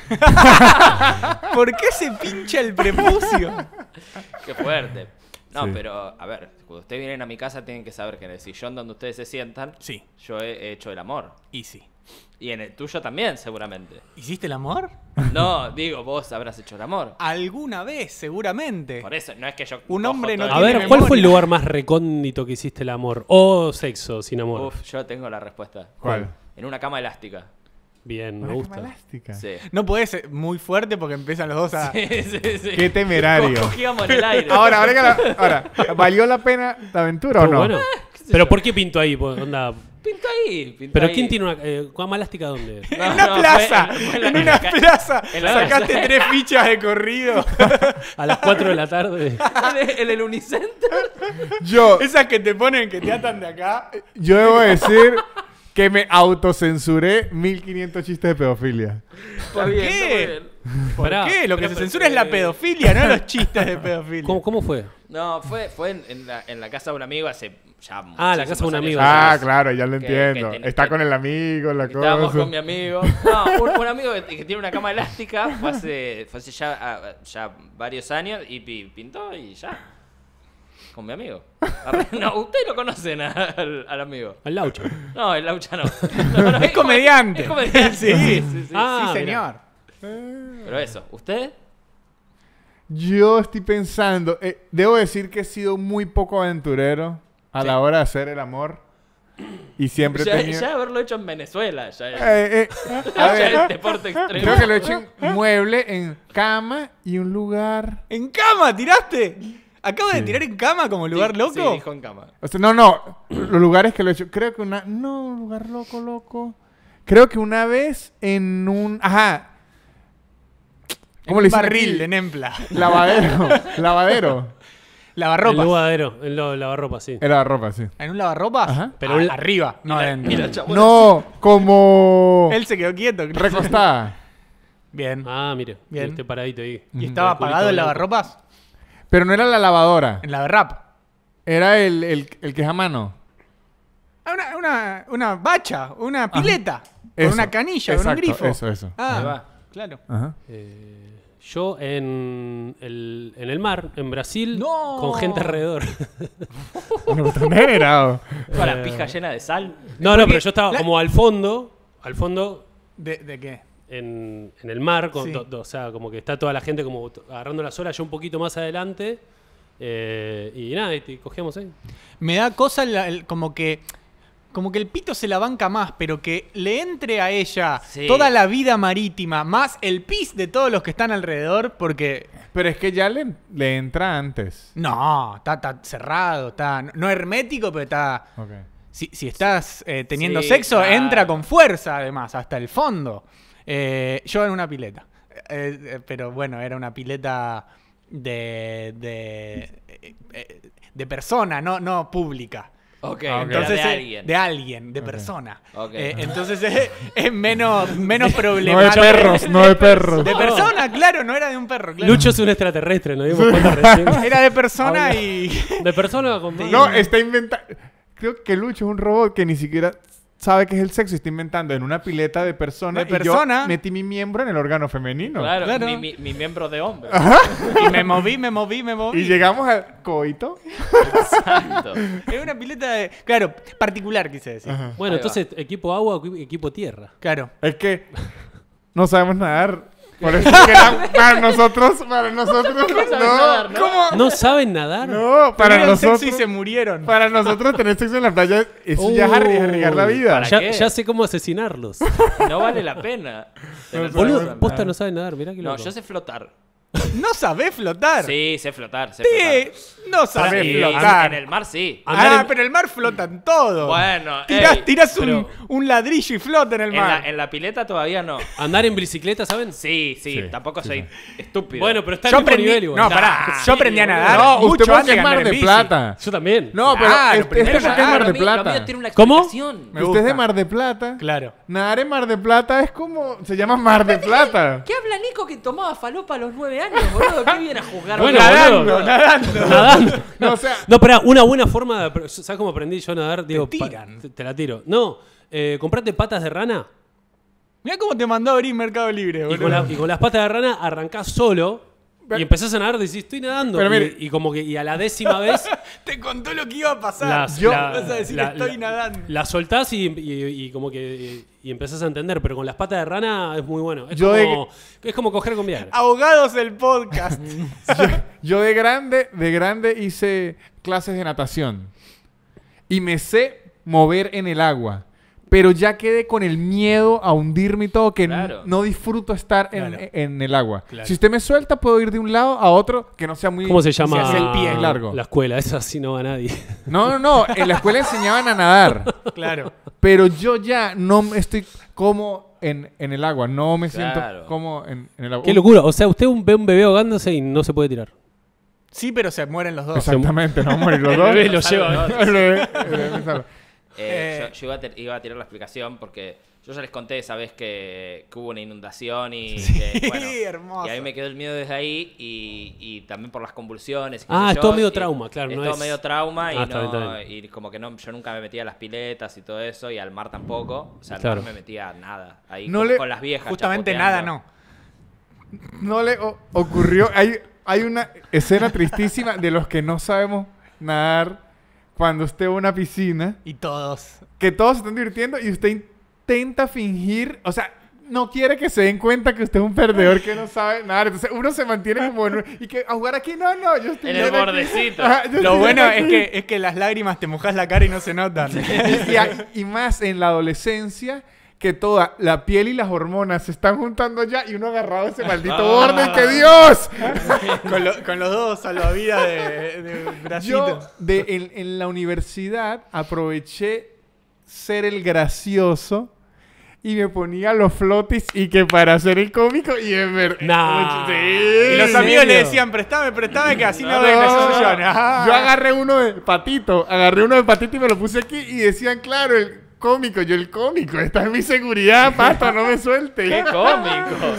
¿Por qué se pincha el prepucio? Qué fuerte. No, Sí. pero, a ver, cuando ustedes vienen a mi casa tienen que saber que en el sillón donde ustedes se sientan, Sí, yo he hecho el amor. easy. Y en el tuyo también, seguramente. ¿Hiciste el amor? No, digo, vos habrás hecho el amor. Alguna vez, seguramente. Por eso, no es que yo... Un cojo hombre no todo A el tiene ver, tiempo. ¿cuál fue el memoria. lugar más recóndito que hiciste el amor? O sexo sin amor. Uf, yo tengo la respuesta. ¿Cuál? en una cama elástica. Bien, me Una gusta. cama elástica. Sí. No podés ser muy fuerte porque empiezan los dos a... Sí. Qué temerario. Cogíamos en el aire. Ahora, ¿valió la pena la aventura o Pero no? bueno. ¿Pero por qué pinto ahí? Pues, onda. Pinta ahí. ¿Pero quién tiene una cama elástica dónde? No, En una no, plaza, fue en una plaza, en la- sacaste 3 fichas de corrido. A las 4 de la tarde. en el Unicenter. Yo Esas que te ponen, que te atan de acá. debo decir que me autocensuré 1500 chistes de pedofilia. Está bien, qué? está muy bien. ¿Por Pará, qué? Lo que pero- se censura es la pedofilia, no los chistes de pedofilia. ¿Cómo fue? No, fue en la casa de un amigo hace ya Ah, la muchísimos casa de un años amigo. atrás. Claro, ya lo Que- entiendo. que Está que- con el amigo, la Estábamos cosa. con mi amigo. No, un amigo que tiene una cama elástica fue hace ya varios años y pintó y ya. Con mi amigo. No, ustedes lo conocen al amigo. Al Laucha. No, el Laucha no. No, Es comediante. Es comediante. Sí. Ah, sí, mirá. señor. Pero eso, ¿usted? Yo estoy pensando, debo decir que he sido muy poco aventurero a la hora de hacer el amor. Y siempre he tenido... Ya haberlo hecho en Venezuela. Ya a ya ver, es deporte extremo. creo que lo he hecho en mueble, en cama y un lugar... ¿En cama tiraste? ¿Acabas de Sí. tirar en cama como lugar Sí, loco? Sí, dijo en cama. O sea, no, los lugares que lo he hecho. Creo que no, un lugar loco. Creo que una vez en un... Ajá. En ¿Cómo le un dicen barril aquí? de Nempla. Lavadero. El Lavarropas. lavadero, el lavarropa, sí. Era la ropa, sí. ¿En un lavarropas? Ajá. Pero arriba, no adentro. Mira, chabón. No, como... Él se quedó quieto. recostada. Bien. Ah, mire. Bien. Este paradito ahí. ¿Y estaba Con el apagado el culito lavarropas? Pero no era la lavadora. En la rap. Era el que es a mano. Una bacha, una pileta. Con Eso. una canilla, Exacto, con un grifo. eso. Ah, Ahí va. claro. Ajá. Yo en el mar, en Brasil, No. con gente alrededor. No, está generado. Con la pija llena de sal. No, Porque pero yo estaba la- como al fondo, ¿De qué? en el mar, Sí. o sea, como que está toda la gente como agarrando las olas, yo un poquito más adelante. Y nada, y cogíamos ahí. Me da cosa como que el pito se la banca más, pero que le entre a ella Sí. toda la vida marítima, más el pis de todos los que están alrededor, porque Pero es que ya le entra antes. no, está cerrado, está no hermético, pero está... Ok. Si estás teniendo Sí, sexo, claro. entra con fuerza, además, hasta el fondo. Yo en una pileta. Pero bueno, era una pileta de persona, no pública. Ok, Entonces, de alguien. de persona. Ok. Entonces es menos No de problemático. perros, no de perros. De persona, claro, no era de un perro. Claro. Lucho es un extraterrestre, nos dimos cuenta recién. Era de persona y... De persona con No, está inventando. Creo que Lucho es un robot que ni siquiera sabe qué es el sexo y está inventando en una pileta de persona. De persona. Y yo metí mi miembro en el órgano femenino. Claro, Claro. Mi miembro de hombre. y me moví. Y llegamos al coito. Exacto. Es una pileta de... Claro, particular quise decir. Bueno, Ahí va. entonces, equipo agua o equipo tierra. Claro. Es que no sabemos nadar. Por eso que para nosotros, sabes nadar, ¿no? ¿Cómo? ¿No saben nadar? No, para Tuvieron nosotros. sexo y se murieron. Para nosotros tener sexo en la playa, eso ya es arriesgar la vida. ¿Para Ya, qué? ya sé cómo asesinarlos. No vale la pena. Boludo, posta no saben nadar, mirá que No, loco. yo sé flotar. No sabés flotar. Sí, sé flotar. Sé Sí, flotar. no sabés Sí, flotar. En el mar sí. Andar en- Pero el mar flotan todo. Bueno, Tirás pero un ladrillo y flota en el mar. en la pileta todavía no. Andar en bicicleta, ¿saben? Sí, Sí, tampoco sí, soy estúpido. Bueno, pero está Yo al mismo aprendí, nivel igual. no, pará, Ah, yo sí, aprendí a boludo. nadar No, usted mucho porque antes de es andar Mar en de bici. Plata. Yo también. No, pero Claro, este primero es porque es nadar, Mar de Lo Plata. mío tiene una ¿Cómo? explicación. Me Usted es gusta. de Mar de Plata. Claro. Nadar en Mar de Plata es como... Se llama Mar de Plata. ¿Qué habla Nico que tomaba falopa a los 9 años, boludo? ¿Qué viene a juzgar? Bueno, Nadando, boludo. nadando. Nadando. No, o sea... No, pará, una buena forma de... ¿Sabes cómo aprendí yo a nadar? Digo, tiran. te la tiro. No, comprate patas de rana Mirá cómo te mandó a abrir Mercado Libre, y boludo. con las patas de rana arrancás solo y empezás a nadar, decís, estoy nadando. Pero mire- y como que y a la 10ª vez Te contó lo que iba a pasar. las- Yo- Vas a decir, estoy nadando. la soltás y como que y empezás a entender, pero con las patas de rana es muy bueno. Es, Yo es como coger con Viagra. Ahogados el podcast. Yo de grande hice clases de natación. Y me sé mover en el agua. pero ya quedé con el miedo a hundirme y todo, que Claro. no disfruto estar Claro. en el agua. Claro. Si usted me suelta, puedo ir de un lado a otro que no sea muy... ¿Cómo se llama? hace el pie largo. La escuela, esa sí no va a nadie. No, en la escuela enseñaban a nadar, Claro. pero yo ya no estoy como en el agua, no me Claro. siento como en el agua. Qué locura. O sea, usted ve un bebé ahogándose y no se puede tirar. Sí, pero se mueren los dos. Exactamente, no vamos a morir los El dos. bebé lo Salvo lleva. los El bebé me salva. Yo iba a tirar la explicación porque yo ya les conté esa vez que hubo una inundación y Sí, que, bueno, hermoso. y a mí me quedó el miedo desde ahí y también por las convulsiones. y qué Ah, sé es yo, todo medio y trauma, claro, Es no todo es- medio trauma y, Ah, está bien, no, está bien. y como que no, yo nunca me metía a las piletas y todo eso y al mar tampoco. O sea, al Claro. mar no me metía a nada. Ahí No con, le- con las viejas. Justamente chapoteando. nada, no. No le ocurrió. Hay una escena tristísima de los que no sabemos nadar cuando usted va a una piscina, Y todos. que todos se están divirtiendo y usted intenta fingir, o sea, no quiere que se den cuenta que usted es un perdedor que no sabe nadar. Entonces uno se mantiene como y que a jugar aquí, no, yo estoy En el bien aquí. bordecito. Ajá, yo Lo estoy bueno bien es que las lágrimas te mojas la cara y no se notan. y más en la adolescencia, que toda la piel y las hormonas se están juntando ya y uno agarrado a ese maldito borde. ¡Que Dios! con los dos salvavidas de bracito. Yo en la universidad aproveché ser el gracioso y me ponía los flotis y que para hacer el cómico y en verdad... Nah. Y los ¿En amigos le serio? decían, préstame que así no, No, ven las no, no. soluciones. Ah. Yo agarré uno de patito y me lo puse aquí y decían, claro, el cómico, yo el cómico, esta es mi seguridad, pato, no me suelte. ¡Qué cómico!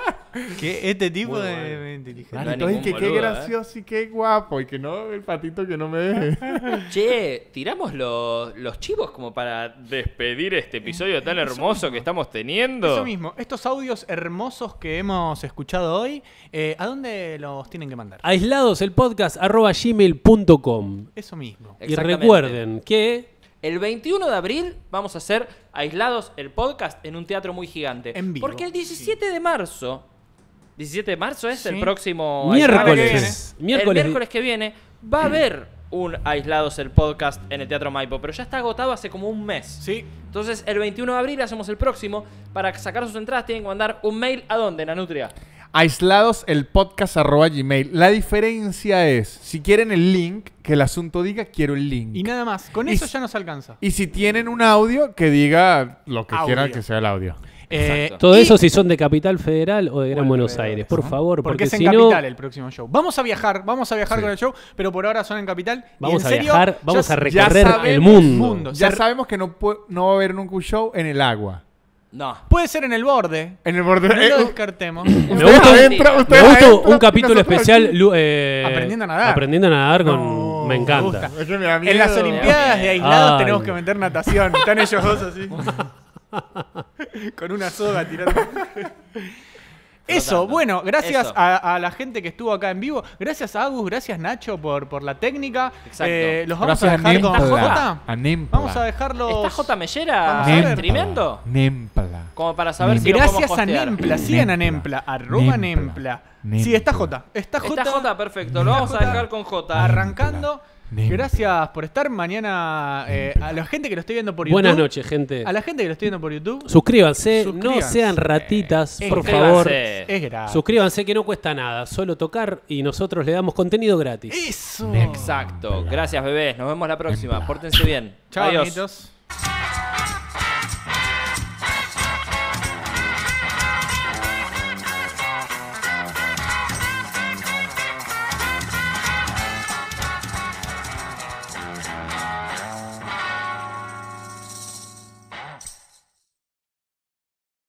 Que este tipo Muy de bueno. inteligente. No hay Entonces, ningún que qué boludo, gracioso y qué guapo y que no, el patito que no me deje. Che, tiramos los chivos como para despedir este episodio tan hermoso que estamos teniendo. Eso mismo, estos audios hermosos que hemos escuchado hoy, ¿a dónde los tienen que mandar? Aislados el podcast @gmail.com. Eso mismo. Y Exactamente. recuerden que El 21 de abril vamos a hacer Aislados el podcast en un teatro muy gigante. En vivo. Porque el 17 de marzo, 17 de marzo es Sí. el próximo miércoles, El miércoles que viene va a haber un Aislados el podcast en el Teatro Maipo, pero ya está agotado hace como un mes. Sí. Entonces el 21 de abril hacemos el próximo. Para sacar sus entradas tienen que mandar un mail ¿a dónde, Nanutria? Aislados el podcast @gmail. La diferencia es, si quieren el link, que el asunto diga quiero el link. Y nada más, con Y eso s- ya nos alcanza. Y si tienen un audio, que diga lo que Audio. quieran que sea el audio. Exacto. todo y- eso si son de Capital Federal o de Gran Bueno, Buenos pero Aires, eso, por ¿no? favor, Porque porque es en si no Capital el próximo show. Vamos a viajar Sí. con el show, pero por ahora son en Capital. Y vamos en a serio, viajar, vamos ya- a recorrer sabemos el el mundo. Ya Se- sabemos que no va a haber nunca un show en el agua. No. Puede ser en el borde. En el borde. No lo descartemos. Me Ustedes gusta, adentro, me ustedes gusta adentro, un capítulo nosotros especial aquí. Aprendiendo a nadar. Aprendiendo a nadar con No, me me encanta. gusta. Es que me da miedo. En las Olimpiadas de aislados Ay. tenemos que meter natación. Están ellos dos así. Con una soga tirando. Eso, Flotando. bueno, gracias Eso. a la gente que estuvo acá en vivo. Gracias a Agus, gracias Nacho por la técnica. Exacto. Los vamos Gracias a dejar con Nempla. Jota. A Nempla. Vamos a dejarlos. ¿Está J. Mellera Vamos a ver. streameando? Nempla. Como para saber si lo podemos Gracias a hostear. Nempla, sigan a Nempla. Nempla, @Nempla. Nempla. Sí, está J. Está J. Está J, perfecto. Lo vamos a J. dejar con J. Arrancando. Nempla. Gracias por estar mañana. A la gente que lo estoy viendo por YouTube. Buenas noches, gente. A la gente que lo estoy viendo por YouTube. Suscríbanse, no Suscríbanse. sean ratitas, por Suscríbanse. favor. Es gratis. Suscríbanse que no cuesta nada, solo tocar y nosotros le damos contenido gratis. Eso. Exacto. Gracias, bebés. Nos vemos la próxima. Pórtense bien. Chao, Adiós. amiguitos.